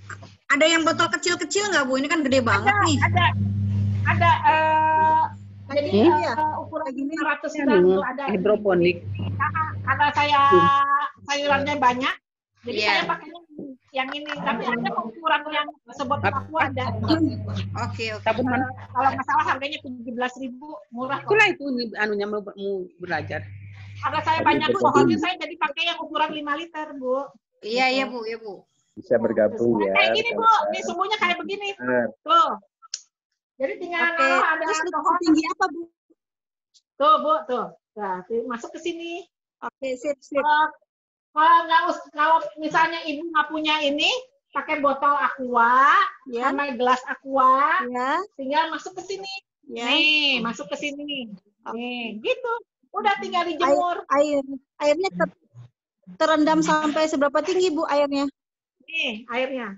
Ada yang botol kecil-kecil nggak, Bu? Ini kan gede banget ada, nih. Ada, ada. Uh, Jadi Iya. uh, ukuran lima ratus gram itu ada. Hidroponik. Karena, karena saya sayurannya banyak, jadi Iya. saya pakainya yang ini. Tapi ada ukuran yang sebotol aku ada. Oke, oke. Tabung mana? Kalau nggak salah harganya tujuh belas ribu, murah kok. Itulah itu nih, anunya mau, mau belajar. Karena saya banyak pohonnya, saya jadi pakai yang ukuran lima liter, Bu. Iya, iya, Bu, iya, Bu. Bisa bergabung ya. Kayak gini, Bu. Nih sumbunya kayak begini. Benar. Tuh. Jadi tinggal Oke. naruh ada Terus pohon. tinggi apa, Bu? Tuh, Bu, tuh. Nah, tuh, masuk ke sini. Oke, sip, sip. Kalau kalau nggak us- kalau misalnya ibu nggak punya ini, pakai botol aqua, Ya. sama gelas aqua, Ya. tinggal masuk ke sini. Ya. Nih, masuk ke sini. Nih, gitu. Udah tinggal Air, dijemur. air, airnya ter- terendam sampai seberapa tinggi, Bu, airnya? Nih, airnya.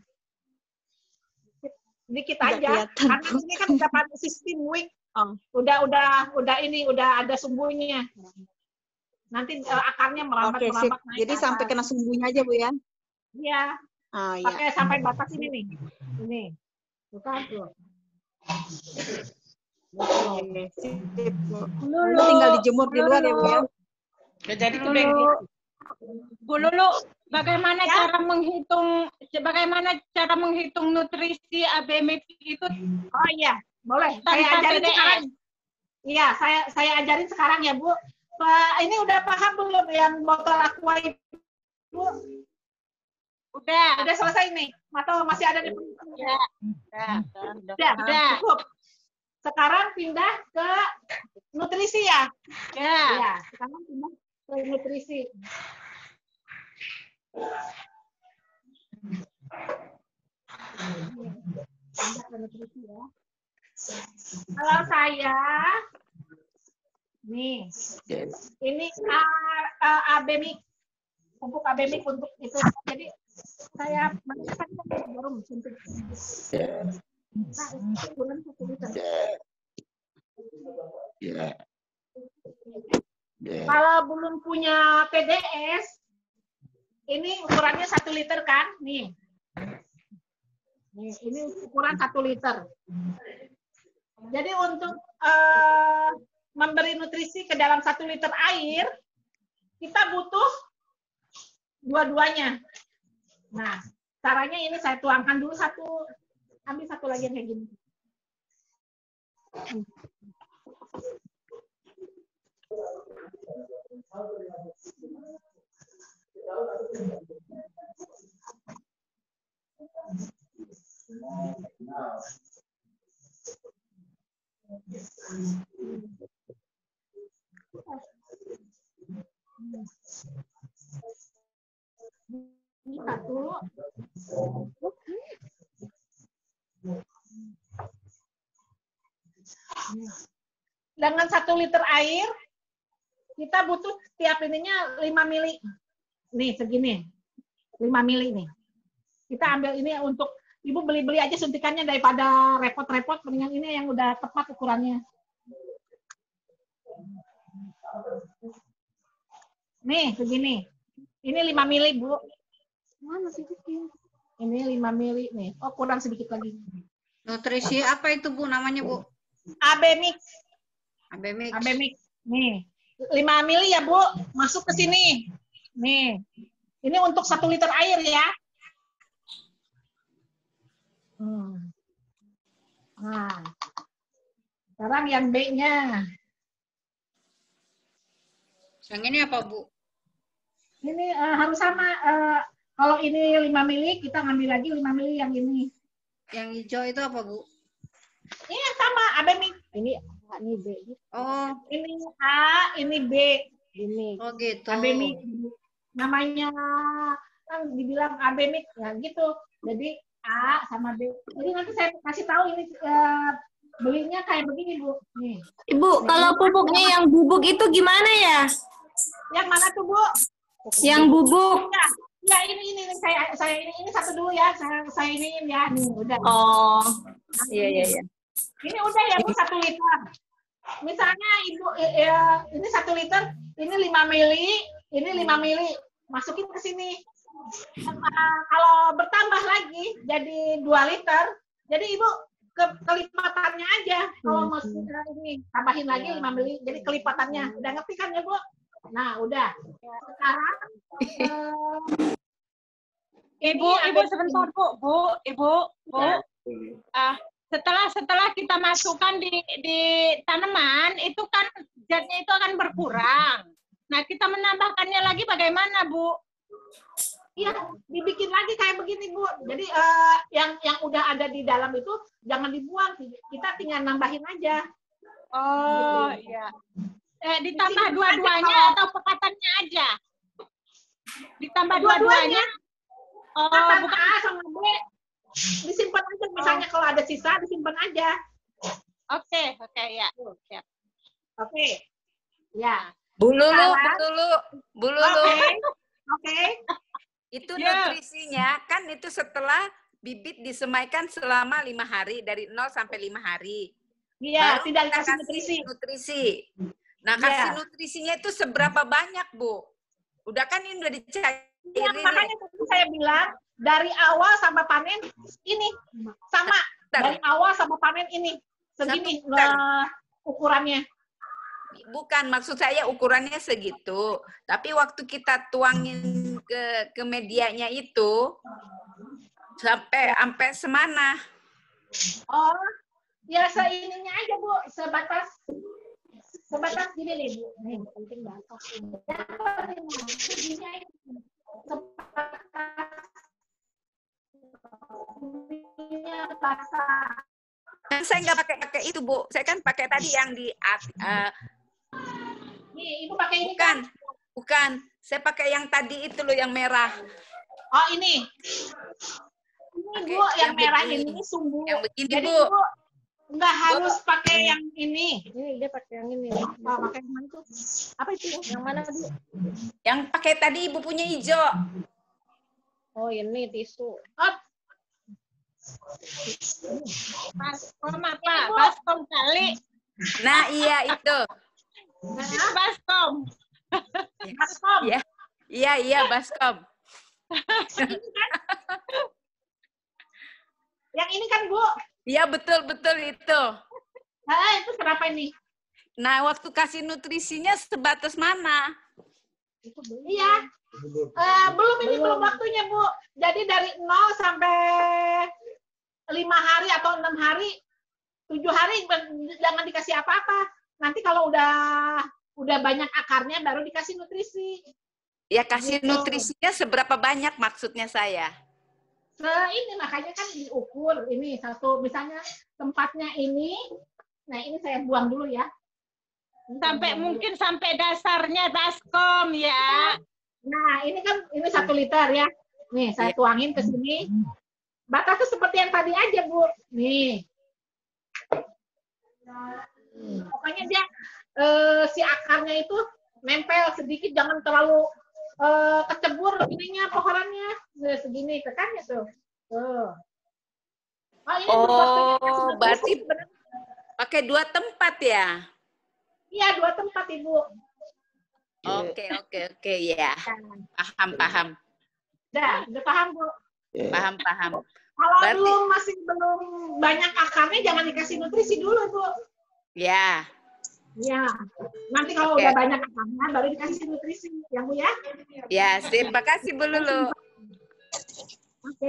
Dikit Nggak aja. kelihatan, Karena Bu. ini kan udah pakai sistem wik. Udah, udah, udah ini, udah ada sumbunya. Nanti eh, akarnya merambat, Oke, sip. merambat naik Jadi ke sampai atas. kena sumbunya aja, Bu, ya? Iya. Ah, iya. Pakai sampai batas ini nih. Ini. Tuh kan tuh. Oke, sip, Bu. Lulu. Itu tinggal dijemur di luar ya, Bu, ya? Ya, jadi tuh Lulu. Bu Lulu, bagaimana cara menghitung bagaimana cara menghitung nutrisi A B M I X itu? Oh iya, boleh. Saya Tanpa ajarin P D S. sekarang. Iya, saya saya ajarin sekarang ya, Bu. Pak, ini udah paham belum yang botol aqua itu? Bu? Udah. Udah selesai nih. Atau masih ada di Ya. Udah, udah, Udah, udah. cukup. Sekarang pindah ke nutrisi ya. Ya. Iya, sekarang pindah ke nutrisi. Pindah ke nutrisi ya. Kalau saya, nih, ini uh, uh, A B M I X, pupuk A B M I X untuk itu. Jadi saya masukkan ke jarum suntik. Nah, itu ukuran satu liter. Kalau belum punya P D S, ini ukurannya satu liter kan? Nih. Nih, ini ukuran satu liter. Jadi untuk uh, memberi nutrisi ke dalam satu liter air, kita butuh dua-duanya. Nah, caranya ini saya tuangkan dulu satu, ambil satu lagi yang kayak gini. Ini satu. Dengan satu liter air, kita butuh tiap ininya lima mili. Nih, segini. lima mili nih. Kita ambil ini untuk, Ibu beli-beli aja suntikannya daripada repot-repot, mendingan ini yang udah tepat ukurannya. Nih, segini. Ini lima mili, Bu. Mana sih kecil? Ini lima mili nih. Oh, kurang sedikit lagi. Nutrisi apa itu, Bu, namanya, Bu? A B M I X. A B M I X. A B M I X. Nih, lima mili ya, Bu. Masuk ke sini. Nih. Ini untuk satu liter air ya. Hmm. Nah. Sekarang yang B-nya. Yang ini apa, Bu? Ini uh, harus sama. Uh, kalau ini lima mili, kita ngambil lagi lima mili yang ini. Yang hijau itu apa, Bu? Ini yang sama, A B M I X. Ini A, ini B. Oh. Ini A, ini B. Ini. Oh, gitu. A B M I X. Namanya kan dibilang A B M I X, ya gitu. Jadi A sama B. Jadi nanti saya kasih tahu ini uh, belinya kayak begini, Bu. Nih. Ibu, kalau pupuknya yang bubuk itu gimana ya? Yang mana tuh, Bu? Yang bubuk. Ya, ya ini ini ini. saya saya ini ini satu dulu ya. Saya saya iniin ya. Nih, udah. Oh. Iya, iya, iya. Ini udah ya, Bu, satu liter. Misalnya Ibu ya, ini satu liter, ini lima mili, ini lima mili. Masukin ke sini. Uh, kalau bertambah lagi jadi dua liter, jadi Ibu ke kelipatannya aja. Kalau mau ini tambahin lagi lima mili, jadi kelipatannya. Udah ngerti kan ya, Bu? Nah, udah. Sekarang uh, Ibu, Ibu sebentar, Bu. Bu, Ibu, Bu. Ah, setelah setelah kita masukkan di di tanaman, itu kan zatnya itu akan berkurang. Nah, kita menambahkannya lagi bagaimana, Bu? Iya, dibikin lagi kayak begini, Bu. Jadi uh, yang yang udah ada di dalam itu jangan dibuang, kita tinggal nambahin aja. Oh, gitu. Iya. Eh, ditambah dua-duanya atau pekatannya aja? Ditambah dua-duanya? Oh, Pekatan bukan A sama B. Disimpan aja, misalnya oh. kalau ada sisa disimpan aja. Oke, okay, oke okay, ya. Oke. Okay. Ya. Bu Lulu, Bu Lulu, Bu Lulu. Oke. Okay. Okay. Itu yeah. nutrisinya kan itu setelah bibit disemaikan selama lima hari, dari nol sampai lima hari. Iya, baru tidak kita kasih kasih nutrisi. nutrisi. Nah, kasih yeah. nutrisinya itu seberapa banyak, Bu? Udah kan ini udah dicairin. Ya, makanya tadi saya bilang dari awal sampai panen ini sama. Dari awal sampai panen ini segini uh, ukurannya. Bukan, maksud saya ukurannya segitu. Tapi waktu kita tuangin ke ke medianya itu sampai sampai semana. Oh, ya seininya aja, Bu, sebatas sebatas gini nih, Bu. Nih, penting banget. Dan saya nggak pakai pakai itu, Bu. Saya kan pakai tadi yang di uh, nih, Ibu pakai ini bukan, kan? Bukan. Saya pakai yang tadi itu loh, yang merah. Oh, ini. Ini, Oke, Bu, yang, yang merah begini. ini sumbu. Yang begini, Jadi, Bu. Bu, nggak harus Bu. pakai yang ini. Ini dia pakai yang ini. Oh, pakai yang mana tuh? Apa itu? Yang mana, Bu? Yang pakai tadi Ibu punya hijau. Oh, ini tisu. Oh. Baskom apa? Baskom kali. Nah, iya itu. Nah, baskom. Baskom. Iya, iya, iya baskom. Ini kan? Yang ini kan, Bu? Iya, betul-betul itu. Nah, itu kenapa ini? Nah, waktu kasih nutrisinya sebatas mana? Iya. Uh, belum ini belum. belum waktunya, Bu. Jadi dari nol sampai lima hari atau enam hari, tujuh hari jangan dikasih apa-apa. Nanti kalau udah udah banyak akarnya baru dikasih nutrisi. Ya, kasih gitu. Nutrisinya seberapa banyak maksudnya saya? Se ini makanya kan diukur ini satu, misalnya tempatnya ini. Nah, ini saya buang dulu ya. Sampai mungkin dulu. Sampai dasarnya baskom ya. Nah, ini kan ini satu liter ya. Nih, saya yeah. tuangin ke sini. Batasnya seperti yang tadi aja, Bu. Nih. Pokoknya dia eh, si akarnya itu nempel sedikit, jangan terlalu eh, kecebur ininya pohonnya. Nah, segini tekannya tuh. Tuh. Oh, ini oh berarti pakai dua tempat ya? Iya, dua tempat, Ibu. Oke, oke, oke, ya. Paham, paham. Udah, udah paham, Bu. Paham, paham. Kalau Berarti... belum masih belum banyak akarnya, jangan dikasih nutrisi dulu, Bu. Ya. Ya. Nanti kalau okay. udah banyak akarnya, baru dikasih nutrisi, ya, Bu ya? Ya, terima kasih, Bu Lulu. Oke.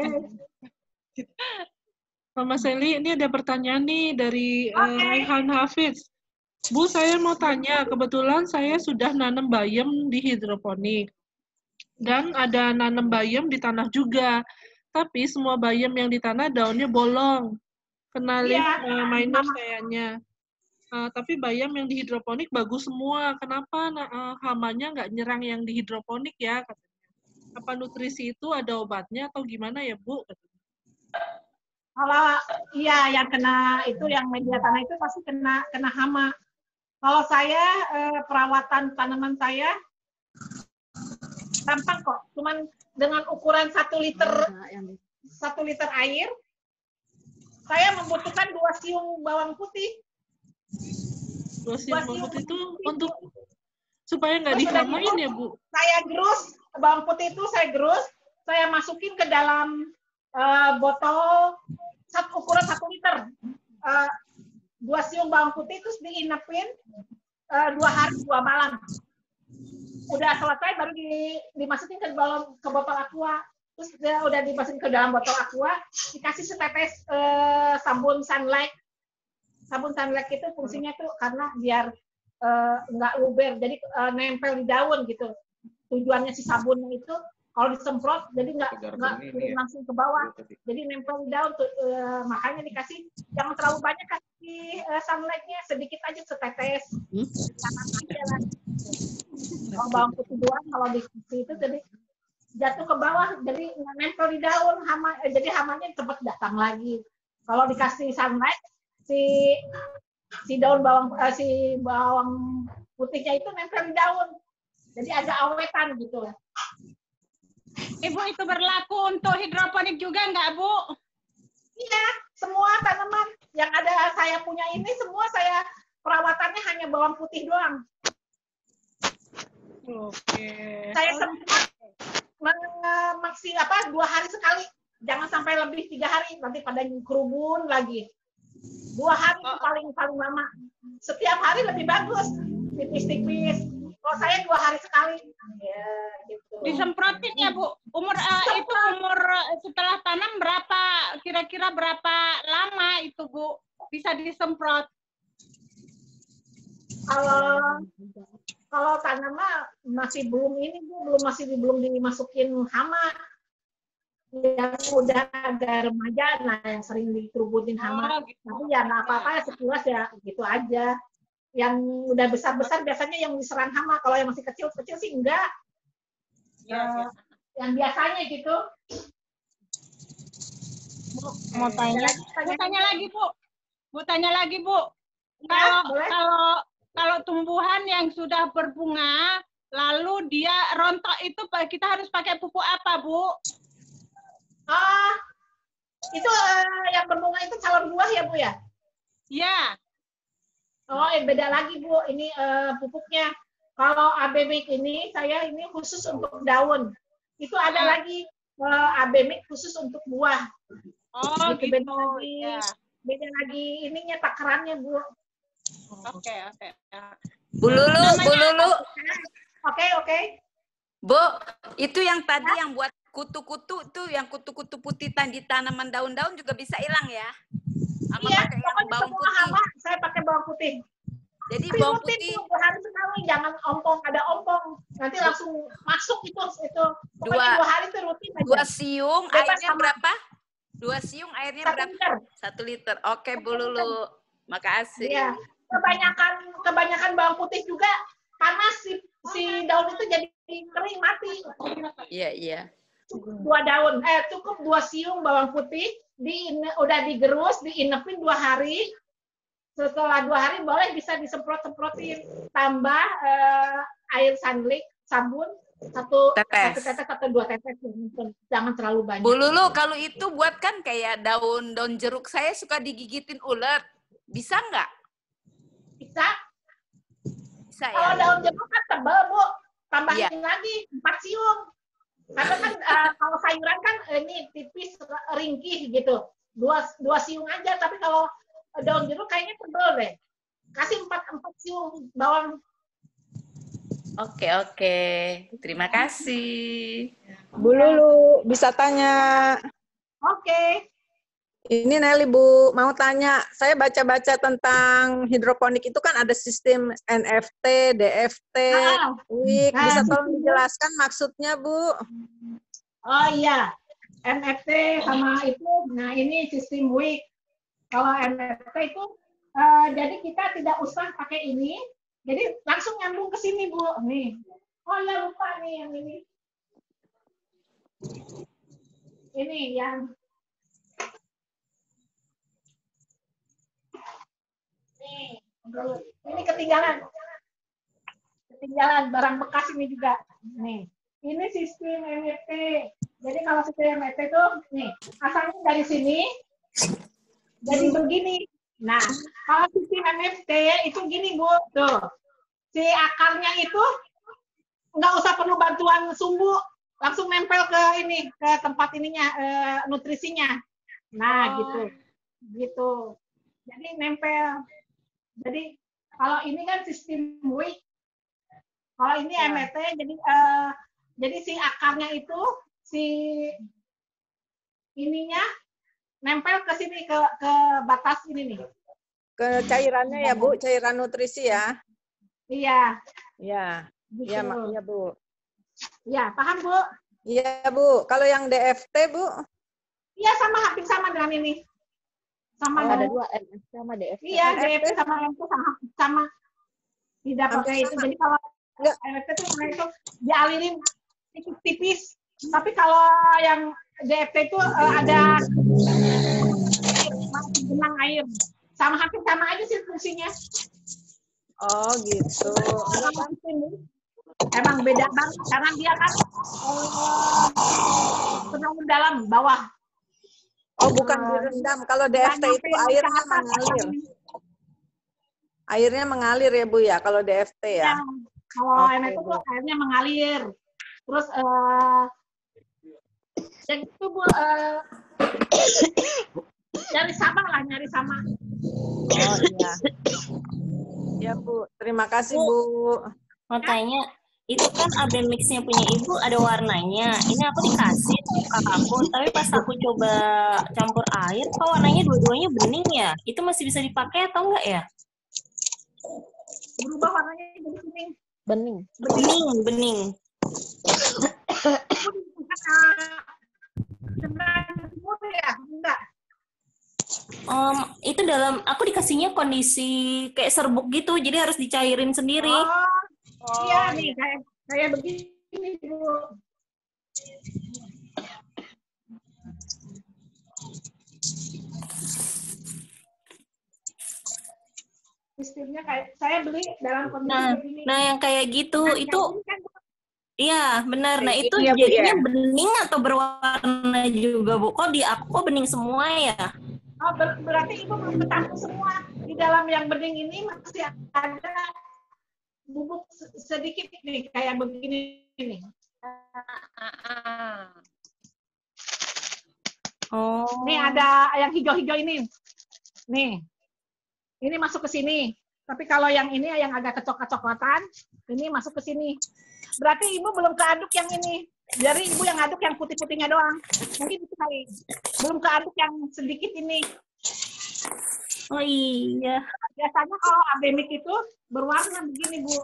Mama Seli, ini ada pertanyaan nih dari okay. uh, Raihan Hafiz. Bu, saya mau tanya, kebetulan saya sudah nanam bayam di hidroponik. Dan ada nanam bayam di tanah juga. Tapi semua bayam yang di tanah daunnya bolong. Kena leaf yeah. uh, minus kayaknya. Uh, tapi bayam yang di hidroponik bagus semua. Kenapa nah, uh, hamanya nggak nyerang yang di hidroponik ya? Katanya. Apa nutrisi itu ada obatnya atau gimana ya, Bu? Kalau iya yang kena itu, yang media tanah itu pasti kena kena hama. Kalau saya eh, perawatan tanaman saya gampang kok, cuman dengan ukuran satu liter satu liter air, saya membutuhkan dua siung bawang putih. Dua siung bawang putih itu untuk supaya nggak dihamain ya, Bu? Saya gerus bawang putih itu, saya gerus, saya masukin ke dalam uh, botol satu ukuran satu liter. uh, dua siung bawang putih terus diinepin uh, dua hari dua malam. Udah selesai baru di, dimasukin ke dalam ke botol aqua. Terus dia udah dimasukin ke dalam botol aqua, dikasih setetes uh, sabun sunlight. Sabun sunlight itu fungsinya tuh karena biar nggak uh, luber, jadi uh, nempel di daun gitu. Tujuannya si sabunnya itu kalau disemprot jadi nggak nggak turun langsung ke bawah, jadi nempel di daun tuh, uh, makanya dikasih jangan terlalu banyak kasih uh, sunlightnya, sedikit aja setetes, jangan aja lah. Kalau bawang putih doang kalau dikasih itu jadi jatuh ke bawah, jadi nempel di daun, hama, eh, jadi hamanya cepat datang lagi. Kalau dikasih sunlight si si daun bawang uh, si bawang putihnya itu nempel di daun, jadi ada awetan gitu. Ibu, itu berlaku untuk hidroponik juga nggak, Bu? Iya, semua tanaman yang ada saya punya ini semua saya perawatannya hanya bawang putih doang. Oke. Saya sempat maksi apa dua hari sekali, jangan sampai lebih tiga hari nanti pada kerubun lagi. Dua hari itu paling paling lama. Setiap hari lebih bagus, tipis-tipis. Kalau saya dua hari sekali. Ya, gitu. Disemprotin ya, Bu. Umur uh, itu umur setelah tanam berapa? Kira-kira berapa lama itu, Bu? Bisa disemprot? Kalau kalau tanaman masih belum ini, Bu, belum masih belum dimasukin hama. Yang udah agak remaja, nah yang sering dikerubutin hama. Oh, gitu. Tapi ya nggak apa-apa, sekilas ya gitu aja. Yang udah besar-besar biasanya yang diserang hama. Kalau yang masih kecil-kecil sih enggak. Ya, uh, yang biasanya gitu. Bu, mau tanya? Bu, tanya lagi, Bu. Bu, tanya lagi, Bu. Kalau ya, kalau kalau tumbuhan yang sudah berbunga, lalu dia rontok itu kita harus pakai pupuk apa, Bu? Ah, itu uh, yang berbunga itu calon buah ya, Bu ya? Iya. Oh, eh, beda lagi, Bu. Ini uh, pupuknya. Kalau A B M I K ini, saya ini khusus untuk daun. Itu ada ah. lagi uh, A B M I K khusus untuk buah. Oh, gitu. Beda lagi, ya. Beda lagi ininya takarannya, Bu. Oke, oke. Bu Lulu, Bu Lulu. Oke, oke. Bu, itu yang tadi yang buat kutu-kutu tuh, yang kutu-kutu putih di tanaman daun-daun juga bisa hilang ya? Sama iya, pakai yang bawang putih. Hama, saya pakai bawang putih. Jadi tapi bawang rutin, putih dua hari sekali, jangan ompong, ada ompong, nanti langsung masuk itu itu. Pokoknya dua, dua hari itu rutin aja. Dua siung, bebas airnya sama. berapa? Dua siung airnya Satu berapa? Liter. Satu liter. Oke, Bu Lulu. Makasih. Iya. Kebanyakan kebanyakan bawang putih juga panas si si daun itu jadi kering mati. Iya, iya. Dua daun, eh cukup dua siung bawang putih, di udah digerus, diinepin dua hari. Setelah dua hari boleh bisa disemprot-semprotin, tambah eh, air sunlight, sabun satu tetes. satu tetes atau dua tetes, jangan terlalu banyak. Bu Lulu, kalau itu buat kan kayak daun daun jeruk saya suka digigitin ulet, bisa nggak? Bisa. Bisa ya. Kalau daun jeruk kan tebal, Bu, tambahin ya. lagi empat siung. Karena kan uh, kalau sayuran kan ini tipis ringkih gitu, dua dua siung aja. Tapi kalau daun jeruk kayaknya tebel deh. Kasih empat empat siung bawang. Oke oke, terima kasih. Bu Lulu bisa tanya. Oke. Ini Nelly, Bu, mau tanya. Saya baca-baca tentang hidroponik itu kan ada sistem N F T, D F T, ah, W I C. Bisa tolong dijelaskan maksudnya, Bu? Oh iya, N F T sama itu. Nah ini sistem W I C. Kalau N F T itu, uh, jadi kita tidak usah pakai ini. Jadi langsung nyambung ke sini, Bu. Nih. Oh ya lupa nih yang ini. Ini yang Nih, ini ketinggalan. Ketinggalan barang bekas ini juga. Nih, ini sistem N F T. Jadi kalau sistem N F T itu, nih, asalnya dari sini, jadi begini. Nah, kalau sistem N F T itu gini, Bu. Tuh, si akarnya itu nggak usah perlu bantuan sumbu, langsung nempel ke ini, ke tempat ininya, eh, nutrisinya. Nah, oh. gitu. Gitu. Jadi nempel. Jadi kalau ini kan sistem week, kalau ini Ya. M E T, jadi uh, jadi si akarnya itu si ininya nempel ke sini ke ke batas ini nih. Ke cairannya ya Bu, cairan nutrisi ya. Iya. Ya, Gitu. ya, Ma- ya Bu. Ya, paham Bu? Iya Bu. Kalau yang D F T Bu? Iya sama, hampir sama dengan ini. Sama Oh, dengan ada dua M F T sama D F T. Iya, D F T sama M T sama sama. Tidak Hampir pakai itu. sama. Jadi kalau M F T itu mereka itu dialirin tipis-tipis. Tapi kalau yang D F T itu eh, ada masih genang air. Sama hampir sama aja sih fungsinya. Oh gitu. Emang beda banget karena dia kan uh, dalam bawah. Oh bukan direndam. Kalau D F T itu airnya mengalir. Airnya mengalir ya Bu ya kalau D F T ya. Ya, kalau Oke, M F T Bu. itu airnya mengalir. Terus uh, yang itu Bu uh, nyari sama lah, nyari sama. Oh iya. Ya Bu, terima kasih Bu. Mau tanya, itu kan A B mix-nya punya Ibu ada warnanya. Ini aku dikasih sama aku, tapi pas aku coba campur air, kok warnanya dua-duanya bening ya? Itu masih bisa dipakai atau enggak ya? Berubah warnanya jadi kuning. Bening. Bening, bening. Ya, enggak. Um, itu dalam, aku dikasihnya kondisi kayak serbuk gitu, jadi harus dicairin sendiri. Oh, iya nih kayak kayak begini Bu. Sistemnya kayak saya beli dalam kondisi Nah, begini. nah yang kayak gitu, Nah, itu, yang ini kan iya benar. Nah Kayak itu gini ya, Bu, jadinya ya? bening atau berwarna juga Bu? Kok di aku kok bening semua ya? Oh, ber- berarti Ibu belum ketahui semua. Di dalam yang bening ini masih ada bubuk se- sedikit nih, kayak begini nih. Oh. Nih ada yang hijau-hijau ini. Nih. Ini masuk ke sini. Tapi kalau yang ini yang agak kecoklat-coklatan, ini masuk ke sini. Berarti Ibu belum keaduk yang ini. Jadi Ibu yang aduk yang putih-putihnya doang. Mungkin itu kali. Belum keaduk yang sedikit ini. Oh iya. Biasanya kalau abemik itu berwarna begini, Bu.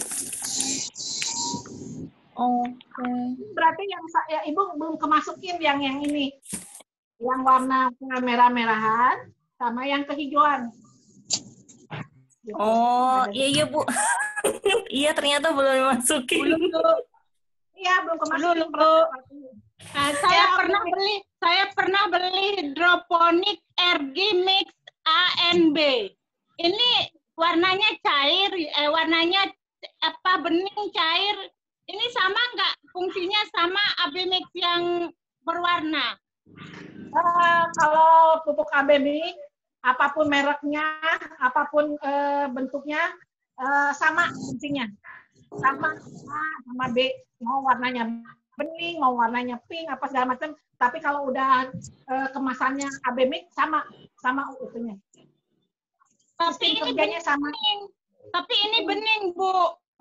Oke. Berarti yang sa- ya, Ibu belum kemasukin yang yang ini. Yang warna merah-merahan sama yang kehijauan. Gitu. Oh, Ada iya iya Bu. Iya ternyata belum dimasukin. Iya, belum kemasukin. Nah, saya pernah beli, saya pernah beli hidroponik R G Mix A N B. Ini warnanya cair, eh, warnanya apa bening cair. Ini sama nggak fungsinya sama A B Mix yang berwarna? Uh, kalau pupuk A B mix, apapun mereknya, apapun uh, bentuknya, uh, sama fungsinya. Sama A, sama B. Mau warnanya bening, mau warnanya pink, apa segala macam. Tapi kalau udah uh, kemasannya A B mix, sama sama itunya. Tapi ini kerjanya bening. sama. Tapi ini bening, Bu.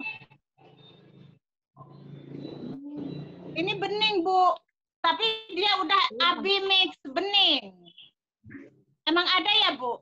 Ini bening, Bu. Tapi dia udah A B mix bening. Emang ada ya, Bu?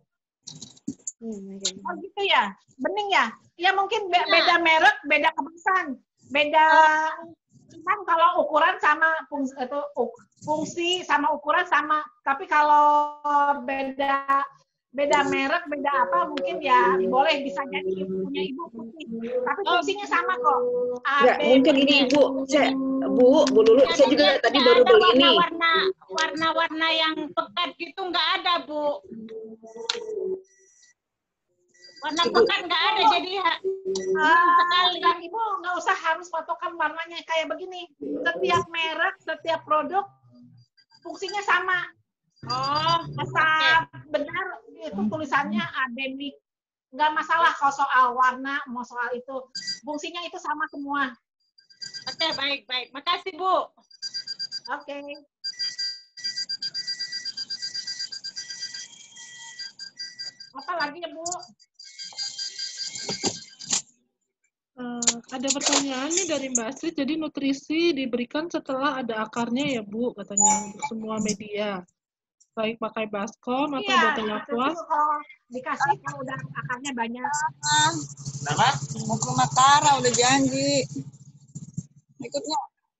Oh gitu ya, bening ya. Ya mungkin be- beda merek, beda kemasan, beda kan kalau ukuran sama fungsi, itu fungsi sama ukuran sama. Tapi kalau beda beda merek, beda apa mungkin ya boleh bisa jadi punya Ibu putih. Tapi fungsinya sama kok. Enggak, mungkin ini Ibu, saya Bu, Bu Lulu, saya juga tadi baru beli ini. Warna-warna warna-warna yang pekat gitu nggak ada, Bu. Warna pekat nggak ada, jadi Uh, sekali Ibu nggak usah harus patokan warnanya kayak begini. Setiap merek, setiap produk fungsinya sama. Oh, asal benar itu tulisannya ademik. Nggak masalah kalau soal warna, mau soal itu. Fungsinya itu sama semua. Oke, baik, baik. Makasih, Bu. Oke. Apa lagi ya, Bu? Uh, ada pertanyaan nih dari Mbak Astrid. Jadi nutrisi diberikan setelah ada akarnya ya, Bu, katanya untuk semua media. Baik pakai baskom atau Iya, botol itu aqua. tuh kalau dikasih kalau udah akarnya banyak. Kenapa? Mau ke rumah Tara, udah janji. Ikutnya.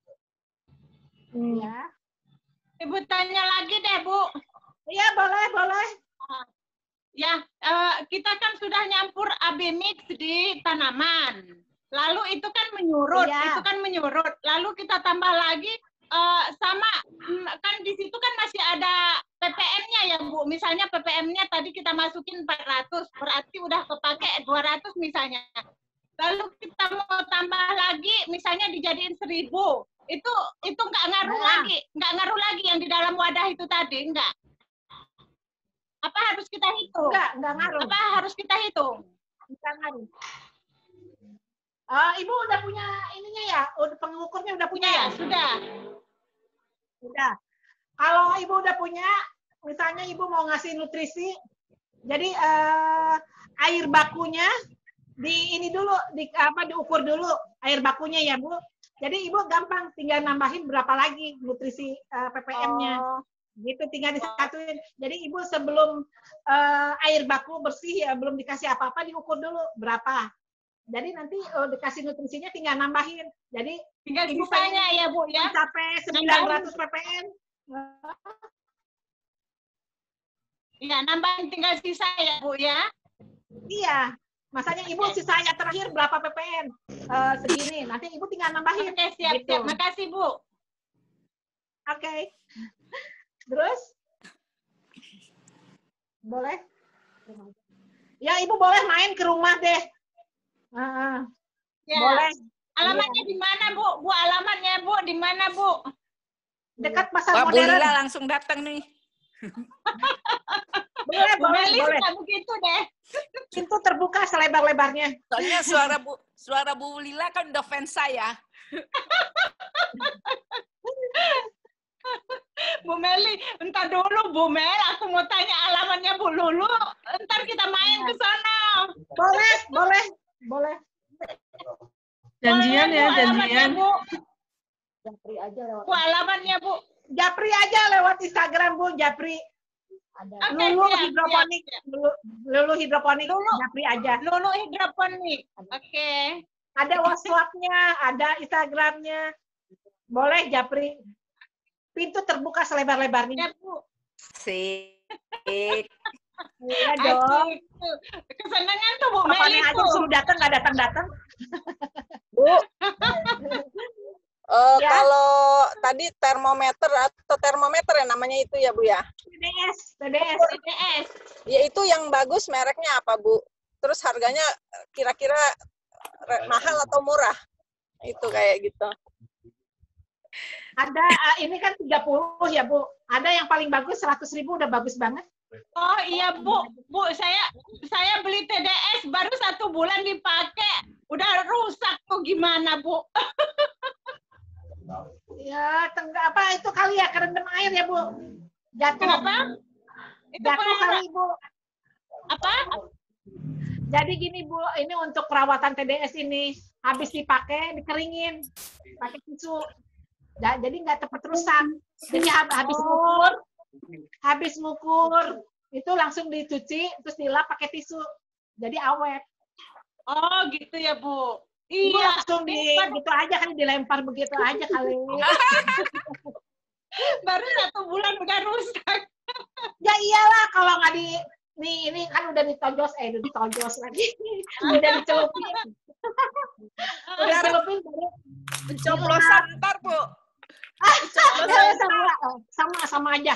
Iya. Ibu tanya lagi deh, Bu. Iya, boleh, boleh. Ya, uh, kita kan sudah nyampur A B mix di tanaman. Lalu itu kan menyurut, Iya. itu kan menyurut. Lalu kita tambah lagi uh, sama kan di situ kan masih ada P P M-nya ya, Bu. Misalnya P P M-nya tadi kita masukin empat ratus, berarti udah kepake dua ratus misalnya. Lalu kita mau tambah lagi, misalnya dijadiin seribu. Itu itu nggak ngaruh Nah. lagi, nggak ngaruh lagi yang di dalam wadah itu tadi, enggak. Apa harus kita hitung? Enggak, enggak ngaruh. Apa harus kita hitung? Enggak ngaruh. Uh, Ibu udah punya ininya ya? Udah pengukurnya udah punya ya? Sudah. Udah. Kalau Ibu udah punya, misalnya Ibu mau ngasih nutrisi, jadi uh, air bakunya di ini dulu, di apa diukur dulu air bakunya ya, Bu. Jadi Ibu gampang tinggal nambahin berapa lagi nutrisi uh, P P M-nya. Oh. Gitu tinggal disatuin. Jadi Ibu sebelum uh, air baku bersih ya belum dikasih apa-apa diukur dulu berapa. Jadi nanti uh, dikasih nutrisinya tinggal nambahin. Jadi tinggal Ibu sisanya ya, Bu ya. Sampai sembilan ratus P P M. Iya, nambahin tinggal sisa ya, Bu ya. Iya. Masanya Ibu sisanya terakhir berapa P P M? Uh, segini. Nanti Ibu tinggal nambahin. Oke, siap, gitu. siap. Makasih, Bu. Oke. Okay. Terus? Boleh? Ya, Ibu boleh main ke rumah deh. Uh, ya. Boleh. Alamatnya di mana, Bu? Bu, alamatnya, Bu, di mana, Bu? Dekat pasar Wah, modern. Bu Lila langsung datang nih. Boleh, Bu boleh, Meli boleh. suka begitu deh. Pintu terbuka selebar-lebarnya. Soalnya suara Bu suara Bu Lila kan udah fans saya. Bu Meli, entar dulu Bu Mel, aku mau tanya alamatnya Bu Lulu. Entar kita main ke sana. Boleh, boleh, boleh. Janjian ya, Bu, janjian. Bu. Japri aja lewat. Bu, alamatnya Bu. Japri aja lewat Instagram Bu, Japri. Ada. Oke, Lulu siap, hidroponik, siap. Lulu, Lulu hidroponik, Lulu. Japri aja. Lulu hidroponik. Oke. Ada WhatsApp-nya, ada Instagram-nya. Boleh Japri. Pintu terbuka selebar-lebarnya. Ya, Bu. Sik. Iya dong. Kesenangan tuh Bu Apanya Meli aja tuh. suruh datang nggak datang-datang. Bu, uh, Ya. kalau tadi termometer atau termometer ya namanya itu ya, Bu ya? T D S, T D S. T D S. Ya itu yang bagus mereknya apa, Bu? Terus harganya kira-kira re- mahal atau murah? Itu kayak gitu. Ada, uh, ini kan tiga puluh ya Bu. Ada yang paling bagus seratus ribu udah bagus banget. Oh iya Bu, Bu saya saya beli T D S baru satu bulan dipakai, udah rusak tuh gimana Bu? Ya, tenggak apa itu kali ya kerendam air ya Bu. Jatuh. Kenapa? Itu Jatuh karena- kali Bu. Apa? Jadi gini Bu, ini untuk perawatan T D S ini habis dipakai dikeringin, pakai tisu. Ja- Jadi nggak cepat rusak. Jadi hab- habis ngukur, habis ngukur itu langsung dicuci terus dilap pakai tisu. Jadi awet. Oh gitu ya Bu. Ibu Iya. langsung di gitu aja kan dilempar begitu aja kali. Baru satu bulan udah rusak. Ya iyalah kalau nggak di nih ini kan udah ditojos eh udah ditojos lagi. Udah dicelupin. Udah dicelupin baru Pencoblosan ntar, Bu. Ya, sama, sama sama aja.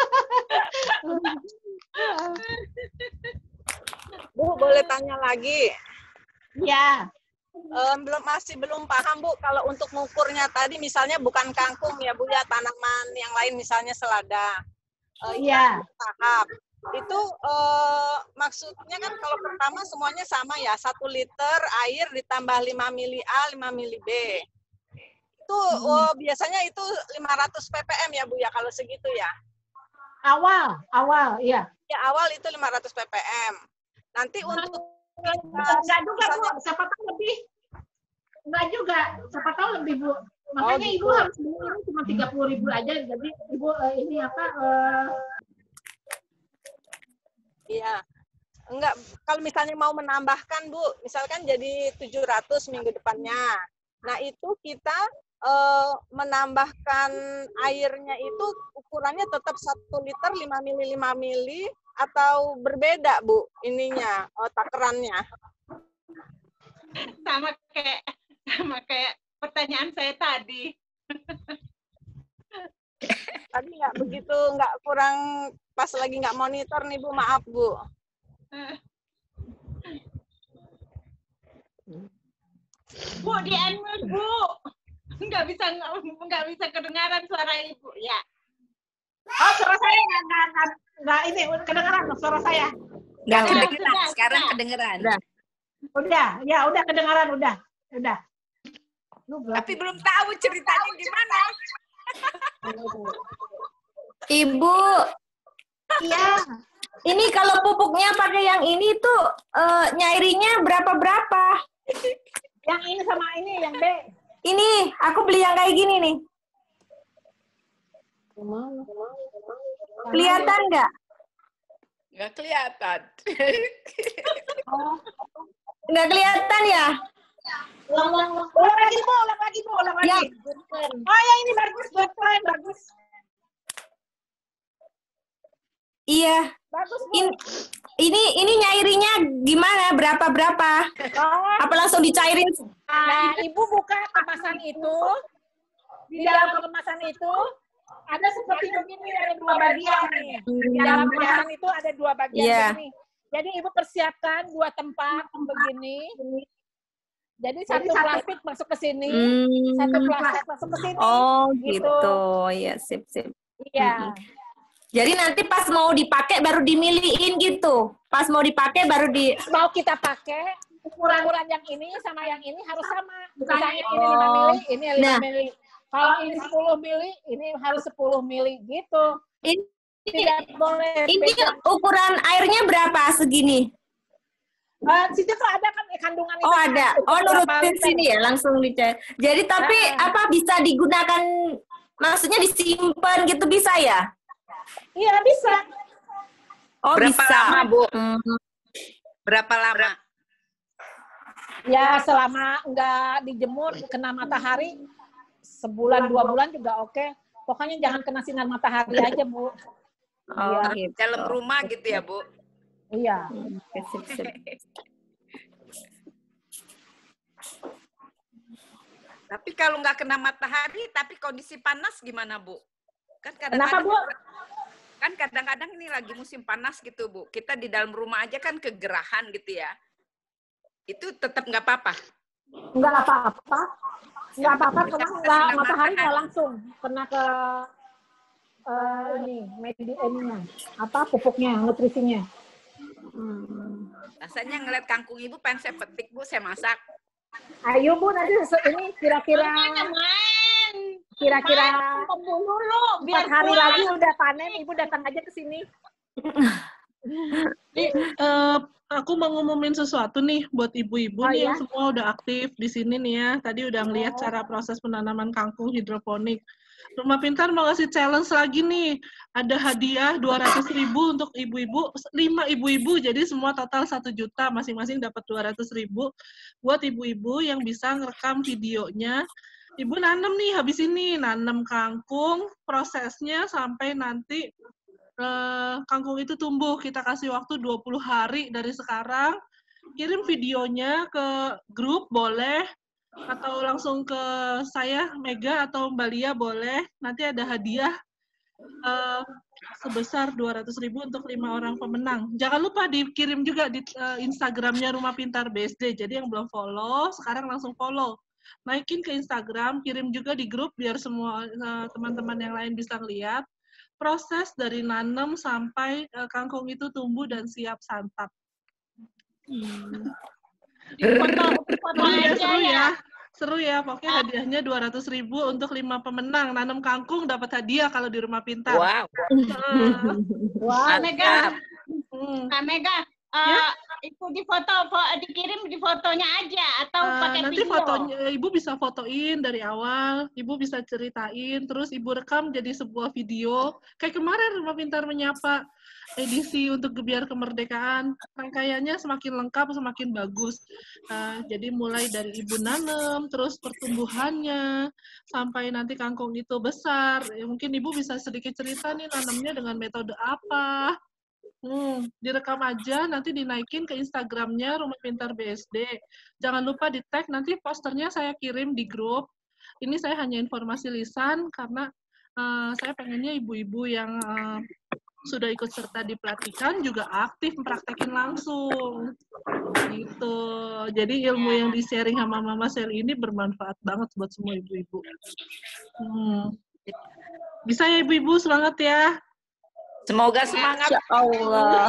Bu, boleh tanya lagi? Ya. Um, belum masih belum paham Bu kalau untuk ngukurnya tadi misalnya bukan kangkung ya Bu ya, tanaman yang lain misalnya selada. Uh, Iya. Tahap. Itu uh, maksudnya kan kalau pertama semuanya sama ya, satu liter air ditambah lima mili A, lima mili B. Itu oh, biasanya itu lima ratus ppm ya Bu ya kalau segitu ya. Awal, awal, iya. Ya, awal itu lima ratus ppm. Nanti untuk enggak juga Bu, siapa tahu lebih. Enggak juga, siapa tahu lebih Bu. Makanya Oh, Ibu gitu. harus beli ini cuma tiga puluh ribu aja. Jadi Ibu eh, ini apa? eh, Iya. Enggak, kalau misalnya mau menambahkan Bu, misalkan jadi tujuh ratus minggu depannya. Nah, itu kita eh, menambahkan airnya itu ukurannya tetap satu liter lima mili lima mili atau berbeda Bu ininya, eh, takarannya. sama kayak sama kayak pertanyaan saya tadi. Tadi nggak begitu, nggak kurang pas lagi nggak monitor nih Bu, maaf Bu. Bu, di unmute Bu. Nggak bisa nggak bisa kedengaran suara Ibu ya. Oh, suara saya nggak nggak nggak- nggak ini kedengaran suara saya. Nggak Sudah, kedengeran, sudah, sekarang sudah. kedengeran. Udah, ya udah kedengaran udah, udah. Tapi belum tahu ceritanya gimana. Ibu. Iya. Ini kalau pupuknya pakai yang ini tuh eh, nyairinya berapa-berapa? Yang ini sama ini, yang B. Ini, aku beli yang kayak gini nih. Kelihatan nggak? Nggak kelihatan. Nggak kelihatan ya? Ulang, ulang, ulang. Ulang lagi Bu, ulang lagi Bu, ulang lagi. Ya. Oh ya ini bagus, good plan, bagus. Iya. Bagus Bu. Ini, ini ini nyairinya gimana? Berapa-berapa? Apa langsung dicairin? Nah, Ibu buka kemasan itu, di dalam kemasan itu ada seperti begini, ada dua bagian nih. Di dalam kemasan itu ada dua bagian Iya. begini. Jadi Ibu persiapkan dua tempat begini. Jadi satu plastik masuk ke sini, Hmm. satu plastik masuk ke sini. Oh gitu, ya sip sip. Iya. Jadi nanti pas mau dipakai baru dimiliin gitu. Pas mau dipakai baru di. Mau kita pakai ukuran-ukuran yang ini sama yang ini harus sama. Misalnya ini Oh. lima mili, ini lima Nah. mili. Kalau ini sepuluh mili, ini harus sepuluh mili gitu. Ini tidak boleh Ini beda. ukuran airnya berapa segini? Uh, situ tuh ada kan kandungan itu. Oh ada. Oh nurutin sini ya langsung dicair. Jadi tapi apa bisa digunakan? Maksudnya disimpan gitu bisa ya? Iya bisa. Oh Berapa bisa. lama, Bu? Hmm. Berapa lama? Ya selama enggak dijemur kena matahari sebulan dua bulan juga oke. Pokoknya jangan kena sinar matahari aja Bu. Oh, Iya. gitu. Dalam rumah gitu ya, Bu? Iya. Oke, sip, sip. Tapi kalau nggak kena matahari, tapi kondisi panas gimana, Bu? Kan Kenapa kadang-kadang Bu? kan kadang-kadang ini lagi musim panas gitu, Bu. Kita di dalam rumah aja kan kegerahan gitu ya. Itu tetap nggak apa-apa. Enggak apa-apa. Enggak apa-apa karena Sinar enggak matahari matahari. enggak langsung kena ke eh, ini media ininya. Apa pupuknya, nutrisinya. Rasanya ngeliat kangkung Ibu pengen saya petik, Bu, saya masak. Ayo Bu nanti se- ini kira-kira kira-kira dulu empat hari lagi udah panen, Ibu datang aja ke sini. Ini eh, aku mau ngumumin sesuatu nih buat ibu-ibu Oh, nih ya? yang semua udah aktif di sini nih ya. Tadi udah ngeliat cara proses penanaman kangkung hidroponik. Rumah Pintar mau kasih challenge lagi nih. Ada hadiah dua ratus ribu untuk ibu-ibu, lima ibu-ibu, jadi semua total satu juta, masing-masing dapat dua ratus ribu. Buat ibu-ibu yang bisa ngerekam videonya, ibu nanam nih habis ini, nanam kangkung, prosesnya sampai nanti eh, kangkung itu tumbuh. Kita kasih waktu dua puluh hari dari sekarang, kirim videonya ke grup boleh, atau langsung ke saya, Mega, atau Mbak Lia boleh. Nanti ada hadiah uh, sebesar dua ratus ribu untuk lima orang pemenang. Jangan lupa dikirim juga di uh, Instagramnya Rumah Pintar B S D. Jadi yang belum follow, sekarang langsung follow. Naikin ke Instagram, kirim juga di grup biar semua uh, teman-teman yang lain bisa lihat proses dari nanam sampai uh, kangkung itu tumbuh dan siap santap. Hmm. Foto, foto Seru ya, aja seru ya. ya. Seru ya, pokoknya hadiahnya dua ratus ribu untuk lima pemenang. Nanam kangkung dapat hadiah kalau di Rumah Pintar. Wow. Uh, Wah, Mega, Hmm. Kak Mega, uh, Ya? itu di foto, fo- dikirim di fotonya aja atau Uh, pakai nanti video? fotonya ibu bisa fotoin dari awal, ibu bisa ceritain, terus ibu rekam jadi sebuah video. Kayak kemarin Rumah Pintar Menyapa edisi untuk Gebiar Kemerdekaan, rangkaiannya semakin lengkap, semakin bagus. Uh, jadi mulai dari ibu nanam, terus pertumbuhannya, sampai nanti kangkung itu besar. Ya, mungkin ibu bisa sedikit cerita nih nanamnya dengan metode apa. Hmm, direkam aja, nanti dinaikin ke Instagramnya Rumah Pintar B S D. Jangan lupa di tag, nanti posternya saya kirim di grup. Ini saya hanya informasi lisan, karena uh, saya pengennya ibu-ibu yang uh, sudah ikut serta di pelatihan juga aktif mempraktekin langsung. Gitu. Jadi ilmu yang di-sharing sama Mama Sally ini bermanfaat banget buat semua ibu-ibu. Hmm. Bisa ya ibu-ibu, semangat ya. Semoga semangat. Insya Allah.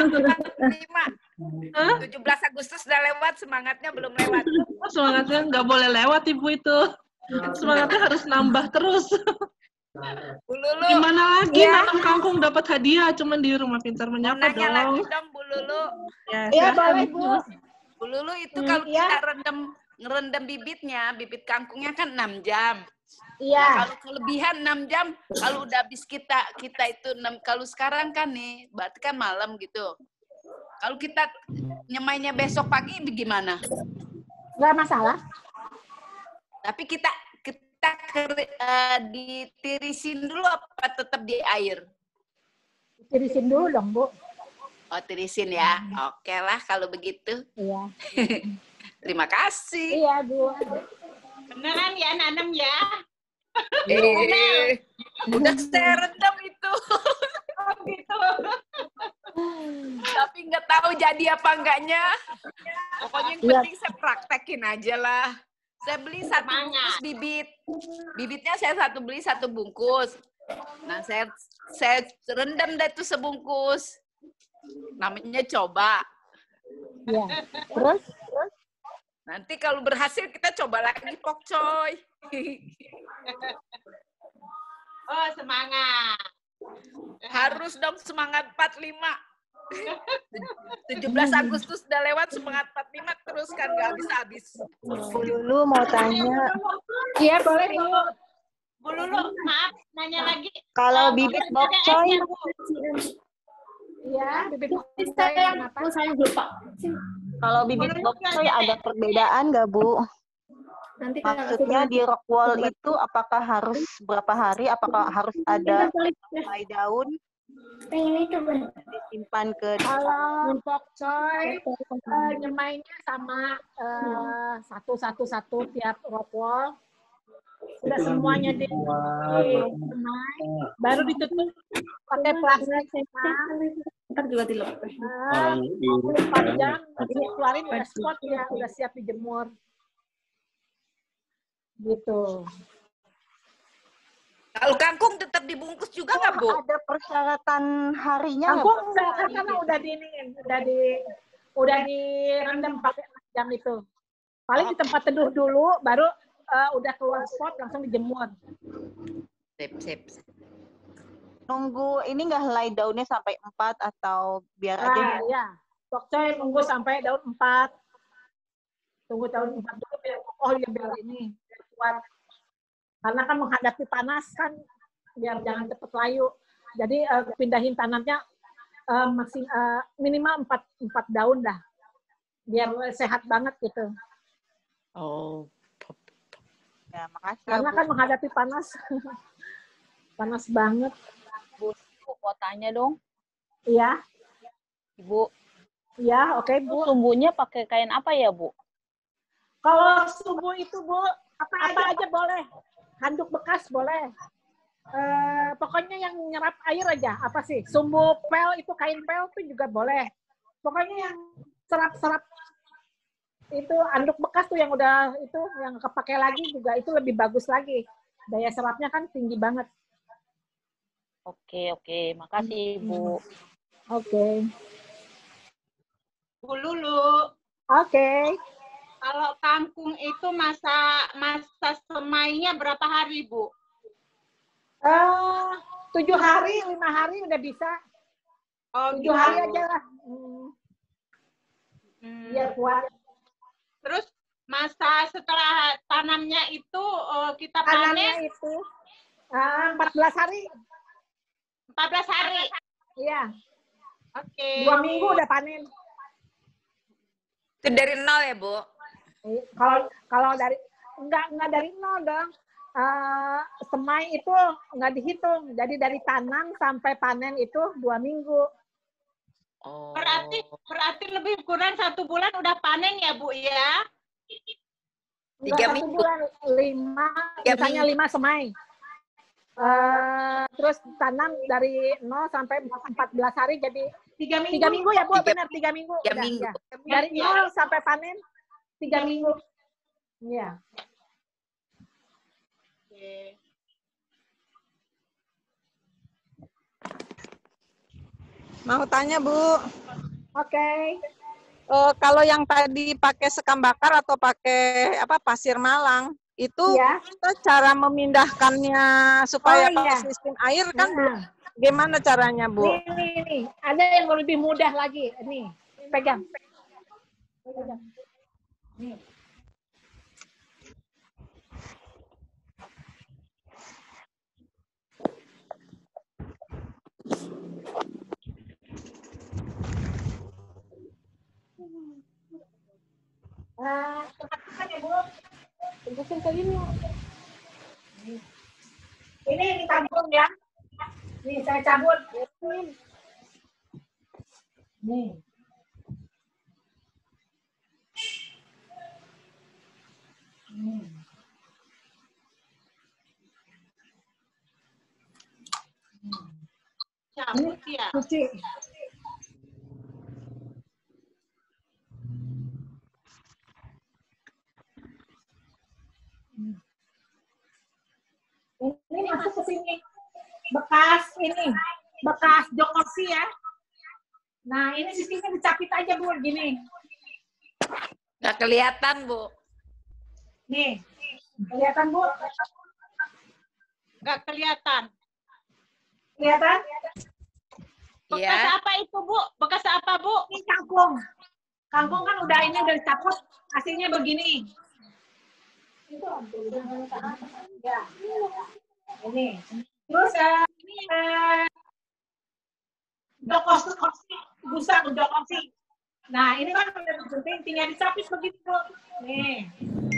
tujuh belas Agustus udah lewat, semangatnya belum lewat. Semangatnya nggak boleh lewat ibu itu. Semangatnya harus nambah terus. Bu Lulu. Gimana lagi Ya. nanam kangkung dapat hadiah, cuman di Rumah Pintar Menyapa Nanya dong. lagi dong Bu Lulu. Ya, Iya silakan. boleh Bu. Bu Lulu itu Hmm, kalau ya. kita rendam ngerendam bibitnya, bibit kangkungnya kan enam jam. Iya. Nah, kalau kelebihan enam jam, kalau udah habis kita kita itu enam, kalau sekarang kan nih, berarti kan malam gitu. Kalau kita nyemainya besok pagi bagaimana? Nggak masalah. Tapi kita kita keri- eh, ditirisin dulu apa tetap di air? Tirisin dulu dong, Bu. Oh, tirisin ya. Oke lah kalau begitu. Iya. Terima kasih. Iya, Bu. Beneran ya nanam ya? Eh, udah saya rendam itu. Oh gitu. Tapi nggak tahu jadi apa enggaknya. Pokoknya yang Iya. penting saya praktekin aja lah. Saya beli satu bungkus bibit. Bibitnya saya satu beli satu bungkus. Nah, saya saya rendam deh tuh sebungkus. Namanya coba. Iya. Terus? Terus? Nanti kalau berhasil kita coba lagi pokcoy. Oh, semangat. Harus dong semangat empat puluh lima. tujuh belas Agustus udah lewat, semangat empat puluh lima terus kan nggak habis-habis. Bu Lulu mau tanya. Iya, boleh, Bu. Bu Lulu, maaf, nanya lagi. Kalau Eh, bibit ada bokcoy, S-nya, Bu. Iya, bibit Saya saya lupa. kalau bibit bokcoy ada perbedaan nggak Bu? Nanti Maksudnya di rock wall itu apakah harus berapa hari? Apakah harus ada mulai daun pengen itu kan. disimpan ke Kalau pokcoy, eh, nyemainya sama eh, satu satu satu tiap rock wall. Sudah semuanya di disemai, baru ditutup pakai plastik. Ntar juga dilepas. Nah, dua puluh empat jam dikeluarin udah spot ya, udah siap dijemur. Gitu. Kalau kangkung tetap dibungkus juga nggak, Bu? Ada persyaratan harinya nggak, Kangkung Bu? enggak, kan karena udah di ini, udah di udah direndam pakai enam jam itu. Paling di tempat teduh dulu, baru eh, udah keluar spot langsung dijemur. Sip, sip. Nunggu ini nggak helai daunnya sampai empat atau biar Ah, aja iya. Pokcoy nunggu sampai daun empat. Tunggu daun empat dulu biar oh ya biar ini biar kuat. Karena kan menghadapi panas kan biar jangan cepat layu. Jadi eh, pindahin tanamnya eh, maksim, eh, minimal empat empat daun dah. Biar sehat banget gitu. Oh. Ya, makasih. Karena ya, Bu. kan menghadapi panas. Panas banget. Bu, mau tanya dong. Iya. Ibu. Iya, oke, Bu. Sumbunya pakai kain apa ya, Bu? Kalau sumbu itu, Bu, apa, apa aja boleh. Handuk bekas boleh. Eh, pokoknya yang nyerap air aja. Apa sih? Sumbu pel itu, kain pel itu juga boleh. Pokoknya yang serap-serap itu handuk bekas tuh yang udah itu yang kepake lagi juga itu lebih bagus lagi. Daya serapnya kan tinggi banget. Oke, oke. Makasih, Bu. Oke. Bu Lulu, Oke. kalau kangkung itu masa masa semainya berapa hari, Bu? Eh, tujuh hari, lima hari udah bisa. Oh, tujuh gitu. hari aja lah. Hmm. Hmm. Biar kuat. Terus masa setelah tanamnya itu uh, kita Tanamnya panen itu uh, empat belas hari. empat belas hari. Iya. Oke. Dua minggu udah panen. Itu dari nol ya, Bu? Kalau kalau dari enggak enggak dari nol dong. Uh, semai itu enggak dihitung. Jadi dari tanam sampai panen itu dua minggu. Oh. Berarti berarti lebih kurang satu bulan udah panen ya, Bu ya? Tiga satu minggu. Bulan lima, tiga misalnya minggu. Lima semai. Uh, terus tanam dari nol sampai empat belas hari jadi tiga minggu, tiga minggu ya Bu, tiga, benar tiga minggu. Tiga udah, minggu. Ya. Dari nol sampai panen tiga minggu. Iya. Oke. Mau tanya Bu? Oke. Okay. Uh, kalau yang tadi pakai sekam bakar atau pakai apa pasir malang itu ya. Kita cara memindahkannya supaya oh, iya. Sistem air kan nah. Gimana caranya Bu? Nih, nih, nih. Ada yang lebih mudah lagi. Nih, pegang. Pegang. Nih. Nah, tekan ya Bu. Tegusin ke sini. Ini ditabung ya. Nih, saya cabut. Nih. Nih. Cabut ya. Cuci. Ini masuk ke sini. Bekas ini, bekas jok kursi ya. Nah, ini sistemnya dicapit aja Bu, gini. Nggak kelihatan Bu. Nih, kelihatan Bu? Nggak kelihatan. Kelihatan? Bekas ya. Apa itu Bu? Bekas apa Bu? Ini kangkung. Kangkung kan udah ini udah dicaput, hasilnya begini. Itu ya. Ini. Terus uh, ini uh, jok kursi, busa jok kursi. Nah, ini kan udah penting, tinggal dicapis begitu. Nih.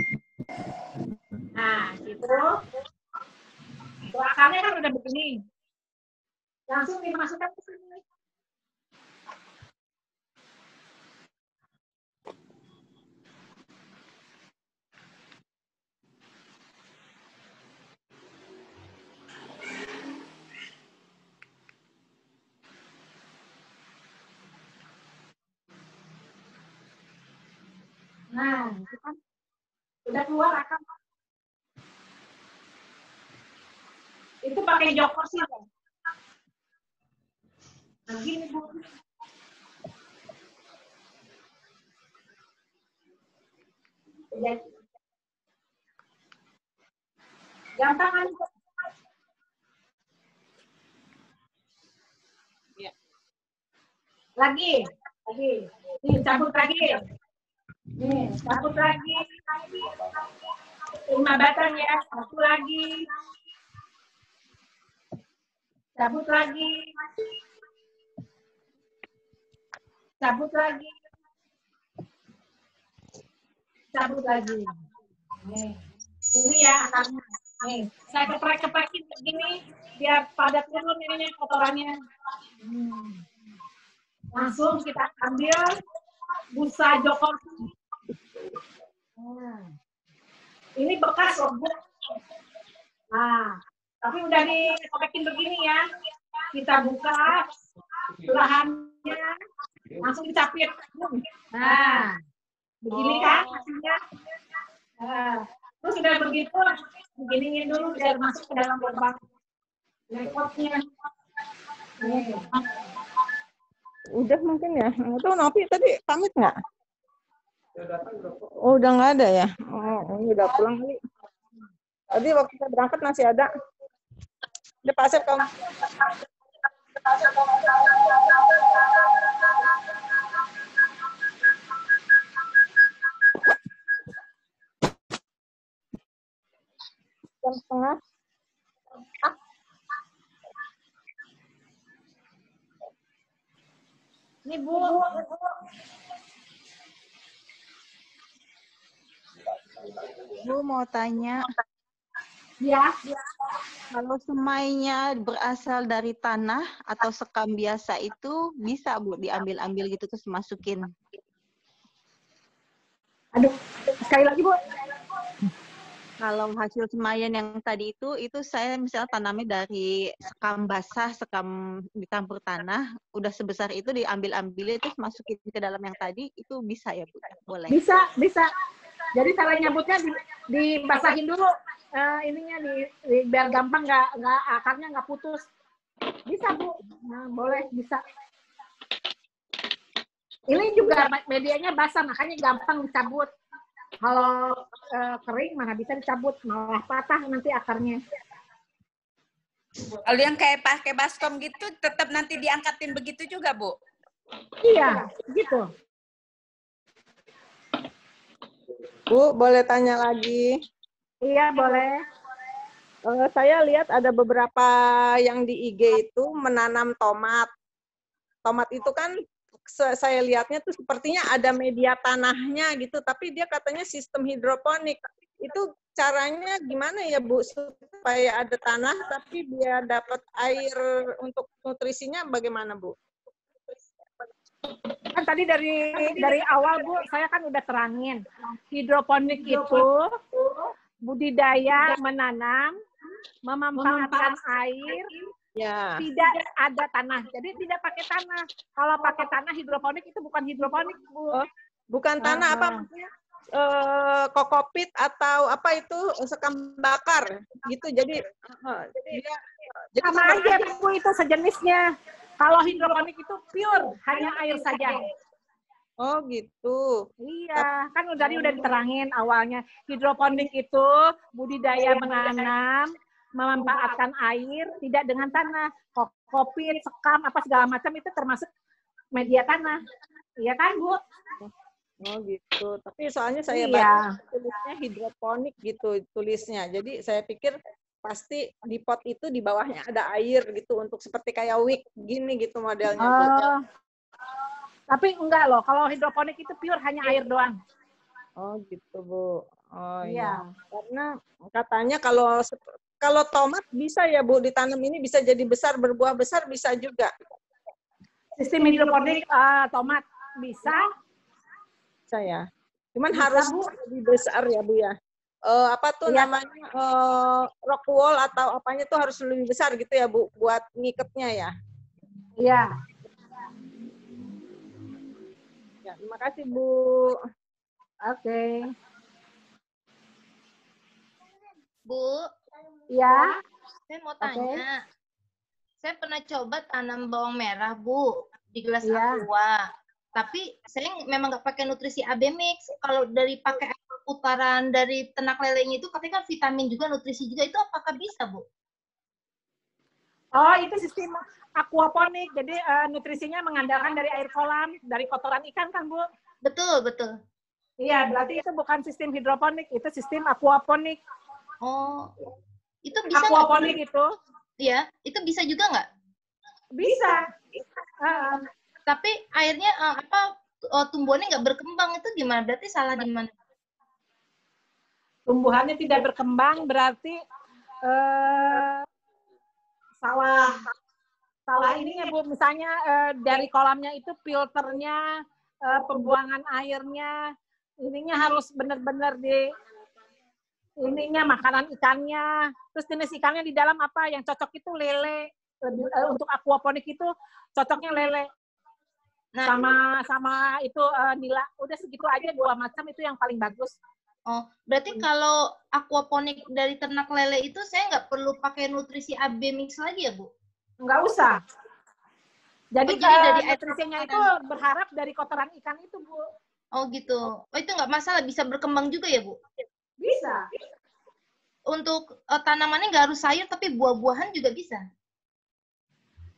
Nah, gitu. Itu akarnya kan udah begini. Langsung dimasukkan ke sini. Nah, itu kan udah keluar akar. Itu pakai jok kursi kan? Nah, gini Bu. Gampang kan? Ya. Lagi, lagi. Nih, cabut lagi. Nih, cabut lagi. Lima batang ya, satu lagi. Cabut lagi. Cabut lagi. Cabut lagi. Nih, ini ya akarnya. Nih, saya keprek-keprekin begini biar pada turun ini kotorannya. Hmm. Langsung kita ambil busa jok kursi. Nah, ini bekas loh Bu. Nah, tapi udah dikopekin begini ya. Kita buka belahannya, langsung dicapit. Nah, begini kan hasilnya. Nah, terus sudah begitu, beginiin dulu biar masuk ke dalam lubang lekotnya. Udah mungkin ya. Itu Nopi tadi pamit nggak? Oh, udah nggak ada ya? Oh, ini udah pulang kali. Tadi waktu kita berangkat masih ada. Udah Pak Asep kamu. Jam setengah. Ah. Ini Bu. Bu mau tanya. Ya. Kalau semainya berasal dari tanah atau sekam biasa itu bisa Bu diambil-ambil gitu terus masukin. Aduh, sekali lagi Bu. Kalau hasil semayan yang tadi itu, itu saya misalnya tanamnya dari sekam basah, sekam dicampur tanah, udah sebesar itu diambil-ambil terus masukin ke dalam yang tadi, itu bisa ya Bu? Boleh? Bisa, bisa. Jadi cara nyambutnya di, dibasahin dulu uh, ininya di, di biar gampang nggak nggak akarnya nggak putus. Bisa Bu, nah, boleh bisa. Ini juga medianya basah makanya gampang dicabut. Kalau uh, kering mana bisa dicabut, malah patah nanti akarnya. Kalau yang kayak pakai baskom gitu, tetap nanti diangkatin begitu juga, Bu? Iya, gitu. Bu, boleh tanya lagi? Iya, boleh. Uh, saya lihat ada beberapa yang di I G itu menanam tomat. Tomat itu kan saya lihatnya tuh sepertinya ada media tanahnya gitu, tapi dia katanya sistem hidroponik. Itu caranya gimana ya Bu, supaya ada tanah tapi dia dapat air untuk nutrisinya bagaimana Bu? Kan tadi dari dari awal Bu, saya kan udah terangin. Hidroponik itu budidaya menanam, memanfaatkan air, ya. Tidak ada tanah. Jadi tidak pakai tanah. Kalau pakai tanah hidroponik itu bukan hidroponik, Bu. Oh, bukan tanah uh, apa maksudnya? Uh, kokopit atau apa itu sekam bakar gitu. Jadi uh, dia jadi sama aja Bu, itu sejenisnya. Kalau hidroponik itu pure, hanya air saja. Oh gitu. Iya, kan tadi udah diterangin awalnya. Hidroponik itu budidaya menanam, memanfaatkan air, tidak dengan tanah. Kokopit, sekam, apa segala macam itu termasuk media tanah. Iya kan, Bu? Oh gitu. Tapi soalnya saya iya. baca tulisnya hidroponik gitu tulisnya. Jadi saya pikir pasti di pot itu di bawahnya ada air gitu untuk seperti kayak wik gini gitu modelnya. Oh. Tapi enggak loh. Kalau hidroponik itu pure hanya air doang. Oh gitu, Bu. Oh iya. iya. Karena katanya kalau Kalau tomat bisa ya Bu ditanam ini bisa jadi besar, berbuah besar bisa juga. Sistem hidroponik uh, tomat bisa. Bisa ya. Cuman bisa, harus Bu. lebih besar ya Bu ya. Uh, apa tuh ya. namanya uh, rock wall atau apanya tuh harus lebih besar gitu ya Bu buat ngiketnya ya. Iya. Ya, terima kasih Bu. Oke. Okay. Bu. Ya. Saya mau tanya. Okay. Saya pernah coba tanam bawang merah, Bu, di gelas ya. aqua. Tapi saya memang nggak pakai nutrisi A B Mix. Kalau dari pakai putaran dari ternak lelenya itu katanya kan vitamin juga, nutrisi juga. Itu apakah bisa, Bu? Oh, itu sistem aquaponik. Jadi uh, nutrisinya mengandalkan dari air kolam, dari kotoran ikan kan, Bu? Betul, betul. Iya, berarti itu bukan sistem hidroponik, itu sistem aquaponik. Oh, itu bisa aquaponik itu? Iya, itu bisa juga nggak? Bisa. Uh, Tapi airnya uh, apa uh, tumbuhannya nggak berkembang, itu gimana? Berarti salah di mana? Tumbuhannya tidak berkembang berarti uh, salah salah ininya Bu. Misalnya uh, dari kolamnya itu filternya, uh, pembuangan airnya, ininya harus benar-benar di ininya makanan ikannya, terus jenis ikannya di dalam apa yang cocok itu lele. Lebih, uh, untuk aquaponik itu cocoknya lele. Nah, sama sama itu uh, nila. Udah segitu aja, dua macam itu yang paling bagus. Oh, berarti kalau aquaponik dari ternak lele itu saya nggak perlu pakai nutrisi A B Mix lagi ya, Bu? Nggak usah. Jadi, oh, jadi uh, dari nutrisinya itu berharap dari kotoran ikan itu, Bu. Oh gitu. Oh itu nggak masalah, bisa berkembang juga ya, Bu? Bisa. Untuk uh, tanamannya nggak harus sayur, tapi buah-buahan juga bisa?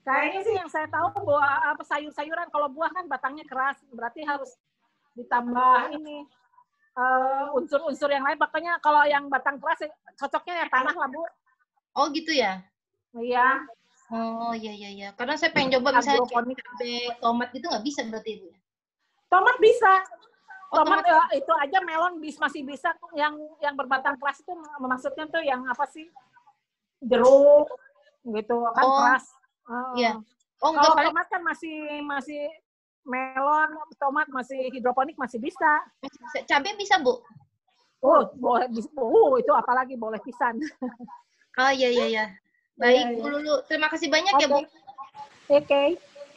Kayaknya sih yang saya tahu buah apa sayur-sayuran, kalau buah kan batangnya keras, berarti harus ditambah ini uh, unsur-unsur yang lain. Makanya kalau yang batang keras cocoknya ya tanah lah, Bu. Oh gitu ya? Iya. Oh iya iya iya. Karena saya pengen coba misalnya cabai, tomat gitu nggak bisa berarti Bu. Tomat bisa. Oh, Tomat, tomat. ya, itu aja melon bis, masih bisa. Yang yang berbatang keras itu maksudnya tuh yang apa sih? Jeruk gitu kan Oh. keras. Uh, Iya. Oh, kalau enggak, tomat kan masih masih melon, tomat masih hidroponik masih bisa. Cabai bisa, Bu? Oh, boleh bisa. Oh, itu apalagi boleh pisan. Oh iya iya iya. Baik, Bu Lulu. Terima kasih banyak ya, Bu. Oke. Okay.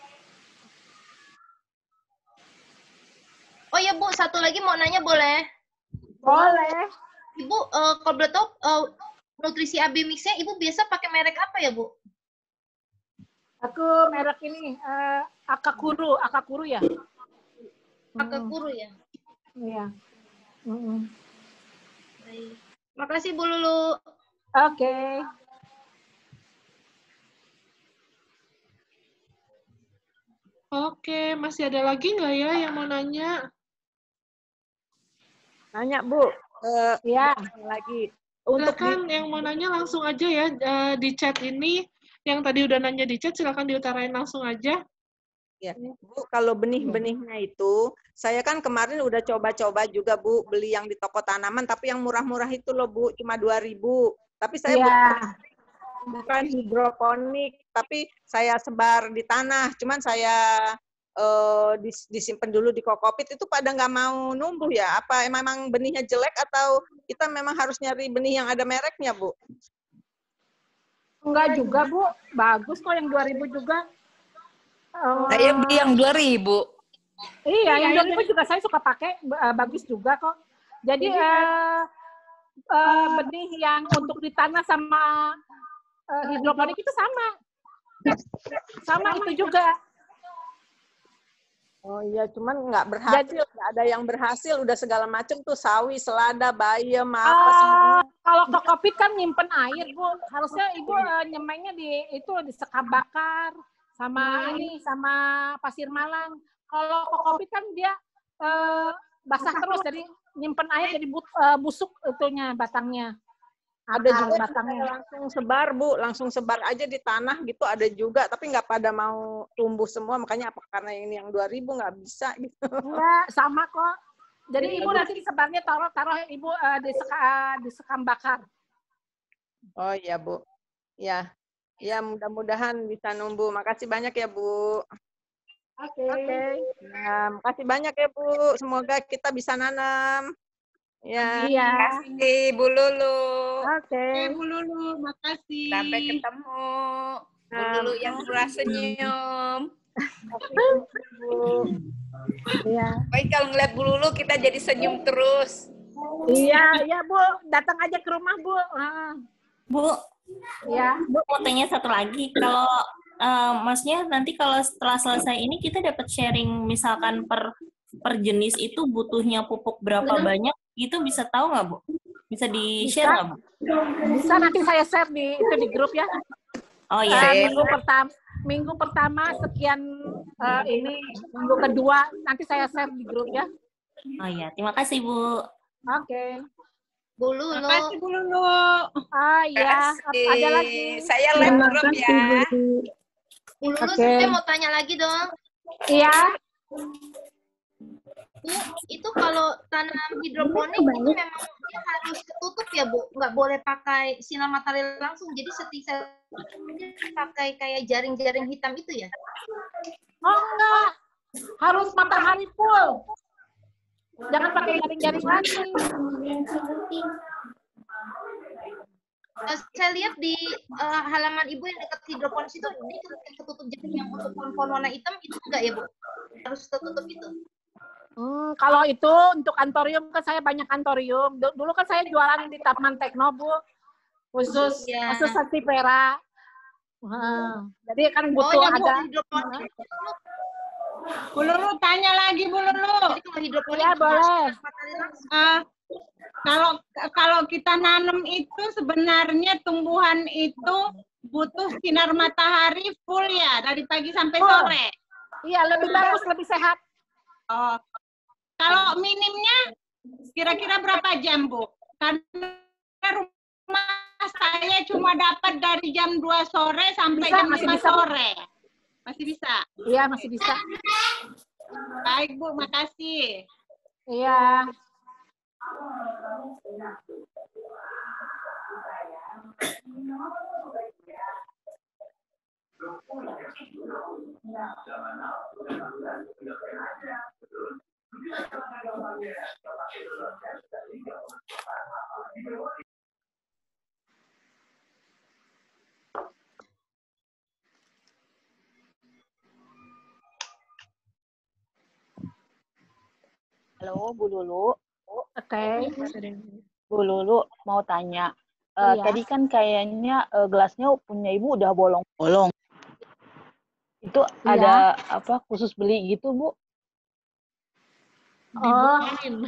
Oh ya, Bu, satu lagi mau nanya boleh? Boleh. Ibu, uh, kalau boleh tahu uh, nutrisi A B Mix-nya Ibu biasa pakai merek apa ya, Bu? Aku merek ini uh, Akakuru, Akakuru ya. Akakuru ya. Iya. Mm-mm. Baik. Makasih Bu Lulu. Oke. Okay. Oke, masih ada lagi nggak ya yang mau nanya? Nanya, Bu. Uh, ya, lagi. Untuk silakan yang mau nanya langsung aja ya uh, di chat ini. Yang tadi udah nanya di chat, silakan diutarain langsung aja. Ya, Bu, kalau benih-benihnya itu, saya kan kemarin udah coba-coba juga, Bu, beli yang di toko tanaman, tapi yang murah-murah itu loh, Bu, cuma dua ribu. Tapi saya ya. bukan, bukan hidroponik, tapi saya sebar di tanah. Cuman saya eh, disimpan dulu di kokopit, itu pada nggak mau numbuh ya? Apa memang benihnya jelek atau kita memang harus nyari benih yang ada mereknya, Bu? Enggak juga, Bu. Bagus kok yang dua ribu juga. Uh, saya beli yang dua ribu. Iya, yang dua ribu juga saya suka pakai, uh, bagus juga kok. Jadi uh, uh, benih yang untuk ditanah sama uh, hidroponik itu sama. Sama itu juga. Oh iya, cuman nggak berhasil. Nggak ada yang berhasil, udah segala macam tuh sawi, selada, bayam, apa uh, semuanya. Kalau kokopit kan nyimpen air, Bu. Harusnya Ibu uh, nyemainya di itu di sekam bakar. Sama ini, sama pasir malang. Kalau kokopit kan dia uh, basah terus, jadi nyimpen air jadi but, uh, busuk itunya batangnya. Ada juga batangnya langsung sebar, Bu, langsung sebar aja di tanah gitu, ada juga, tapi nggak pada mau tumbuh semua, makanya apa karena ini yang dua ribu nggak bisa gitu. Enggak, sama kok. Jadi Ibu nanti sebarnya taruh taruh Ibu uh, di, seka, di sekam bakar. Oh iya, Bu. Ya. Ya, mudah-mudahan bisa numbuh. Makasih banyak ya, Bu. Oke. Okay. Okay. Ya, makasih banyak ya, Bu. Semoga kita bisa nanam. Ya. Iya. Terima kasih, Bu Lulu. Oke. Okay. Oke, Bu Lulu. Makasih. Sampai ketemu. Bu Lulu yang murah senyum. Bu. Iya. Baik, kalau ngeliat Bu Lulu, kita jadi senyum terus. Iya, iya, Bu. Datang aja ke rumah, Bu. Uh. Bu, ya, Bu, mau tanya satu lagi. Kalau uh, maksudnya nanti kalau setelah selesai ini kita dapat sharing misalkan per per jenis itu butuhnya pupuk berapa banyak, itu bisa tahu nggak, Bu? Bisa di-share nggak, Bu? Bisa, nanti saya share di itu di grup ya. Oh iya. Uh, minggu pertama, minggu pertama sekian uh, ini, minggu kedua nanti saya share di grup ya. Oh iya, terima kasih, Bu. Oke. Okay. Bu Lulu. Makasih, Bu Lulu. Ah iya, ada lagi. Saya live grup ya. Bu Lulu, okay. saya mau tanya lagi dong. Iya. Bu, itu kalau tanam hidroponik itu memang dia harus tertutup ya, Bu? Nggak boleh pakai sinar matahari langsung. Jadi setiap pakai kayak jaring-jaring hitam itu ya? Oh enggak. Harus matahari full. Jangan pakai jaring-jaring lagi. Uh, saya lihat di uh, halaman Ibu yang dekat hidroponik itu, ini tertutup jaring yang untuk pohon-pohon warna hitam, itu enggak ya, Bu? Harus tertutup itu? Hmm, kalau itu untuk antorium, kan saya banyak antorium. Dulu kan saya jualan di Taman Tekno, Bu. Khusus, ya. khusus Sativera. Hmm, jadi kan butuh oh, yang ada... hidroponik. Bu Lulu, tanya lagi, Bu Lulu. Jadi kalau hidroponik ya, boleh. Uh, Kalau kalau kita nanam itu sebenarnya tumbuhan itu butuh sinar matahari full ya dari pagi sampai sore. Iya, lebih bagus, lebih sehat. Oh. Kalau minimnya kira-kira berapa jam, Bu? Karena rumah saya cuma dapat dari jam dua sore sampai Bisa, jam masih lima bisa, Bu. sore. Masih bisa? Iya, masih bisa. Baik, Bu, makasih. Iya. Halo, Bu Lulu. Oke. Bu Lulu mau tanya. Eh, Iya. Tadi kan kayaknya eh, gelasnya punya Ibu udah bolong-bolong. Itu Iya. ada apa khusus beli gitu, Bu? Oh,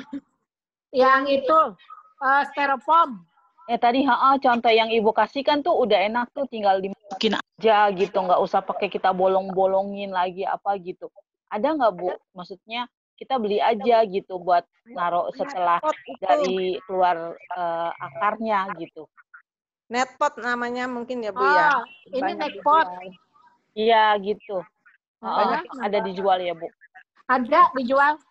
yang itu uh, styrofoam. Eh tadi ha contoh yang Ibu kasih kan tuh udah enak tuh, tinggal dimasukin aja gitu, nggak usah pakai kita bolong-bolongin lagi apa gitu. Ada nggak, Bu? Maksudnya kita beli aja gitu buat naruh setelah dari keluar eh, akarnya gitu. Netpot namanya mungkin ya Bu Oh, ya. ini Banyak netpot. dijual. Iya gitu. Banyak Heeh, ada dijual ya, Bu? Ada dijual.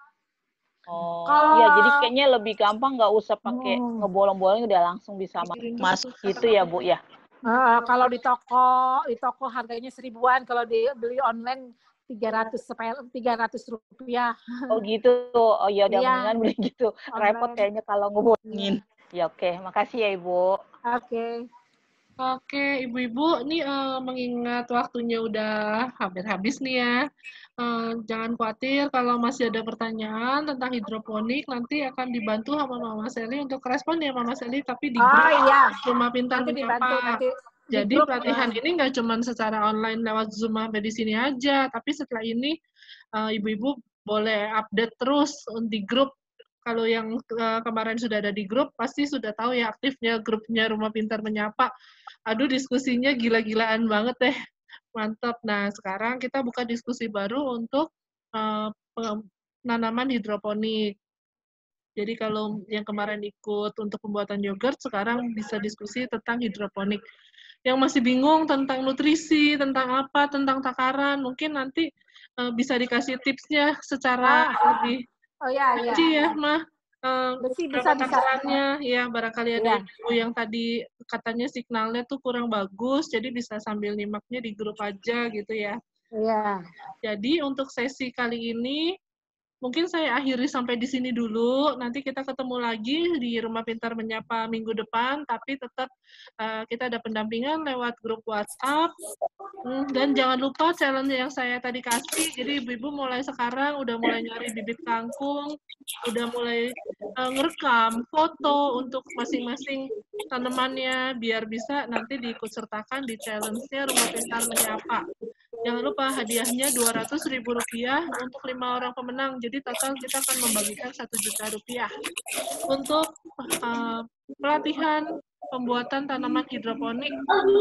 Oh, Kalau- iya jadi kayaknya lebih gampang, nggak usah pakai ngebolong-bolong, udah langsung bisa masuk gitu ya, Bu ya. Uh, kalau di toko, di toko harganya seribuan. Kalau dibeli online tiga ratus tiga ratus rupiah. Oh gitu. Oh ya udah Iya. mendingan beli gitu. Repot Online. kayaknya kalau ngebolongin. Ya oke, makasih ya Ibu. Oke. Oke, Ibu-ibu, nih eh, mengingat waktunya udah hampir habis nih ya. Eh, jangan khawatir kalau masih ada pertanyaan tentang hidroponik, nanti akan dibantu sama Mama Sally untuk respon ya Mama Sally, tapi di Oh, grup iya. Rumah Pintar Nanti dibantu, Menyapa. nanti di Jadi grup, pelatihan ya. ini nggak cuma secara online lewat Zoom sampai di sini aja, tapi setelah ini eh, ibu-ibu boleh update terus di grup. Kalau yang eh, kemarin sudah ada di grup, pasti sudah tahu ya aktifnya grupnya Rumah Pintar Menyapa. Aduh, diskusinya gila-gilaan banget deh. Mantap. Nah, sekarang kita buka diskusi baru untuk eh, penanaman hidroponik. Jadi kalau yang kemarin ikut untuk pembuatan yogurt, sekarang bisa diskusi tentang hidroponik. Yang masih bingung tentang nutrisi, tentang apa, tentang takaran, mungkin nanti uh, bisa dikasih tipsnya secara Ah. lebih Oh ya, ya. rinci ya, Mah. Uh, Besi berapa bisa bisa. takarannya, ya barangkali ada Iya. ibu yang tadi katanya signalnya tuh kurang bagus, jadi bisa sambil nyimaknya di grup aja gitu ya. Iya. Jadi untuk sesi kali ini, mungkin saya akhiri sampai di sini dulu. Nanti kita ketemu lagi di Rumah Pintar Menyapa minggu depan, tapi tetap uh, kita ada pendampingan lewat grup WhatsApp. Hmm, dan jangan lupa challenge yang saya tadi kasih. Jadi ibu-ibu mulai sekarang udah mulai nyari bibit kangkung, udah mulai uh, ngerekam foto untuk masing-masing tanamannya, biar bisa nanti diikut sertakan di challenge-nya Rumah Pintar Menyapa. Jangan lupa hadiahnya dua ratus ribu rupiah untuk lima orang pemenang. Jadi total kita akan membagikan satu juta rupiah untuk uh, pelatihan pembuatan tanaman hidroponik.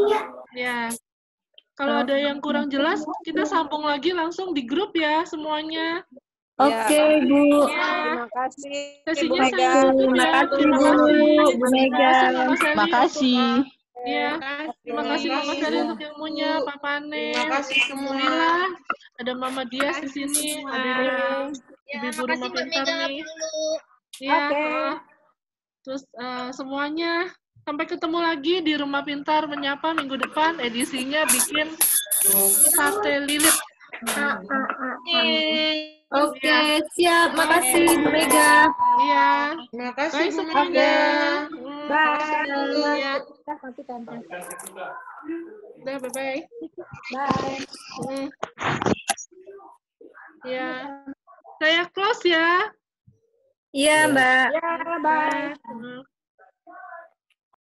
Ya, kalau ada yang kurang jelas, kita sambung lagi langsung di grup ya semuanya. Oke, Bu. Ya. Terima kasih, Sesinya Bu Mega. saya tutup Terima ya. kasih, Terima Bu. kasih, Bu Mega. Terima kasih, Mama Sally. Makasih. Iya, terima kasih Mama Sally untuk ilmunya, Pak Pane. Terima kasih semua. Lila, ada Mama Dias di sini, ada ibu-ibu Rumah Pintar nih. Iya. Oke. Terus uh, semuanya sampai ketemu lagi di Rumah Pintar Menyapa minggu depan, edisinya bikin sate lilit. Oke, Ya. siap. Makasih, Bu Mega. Iya. Terima kasih, Bye Bu semuanya. Mega. Hmm, Bye. Iya. Nanti tante. Udah, bye-bye. Bye. Hmm. Ya. Saya close ya. Iya, Mbak. Ya, bye. Hmm.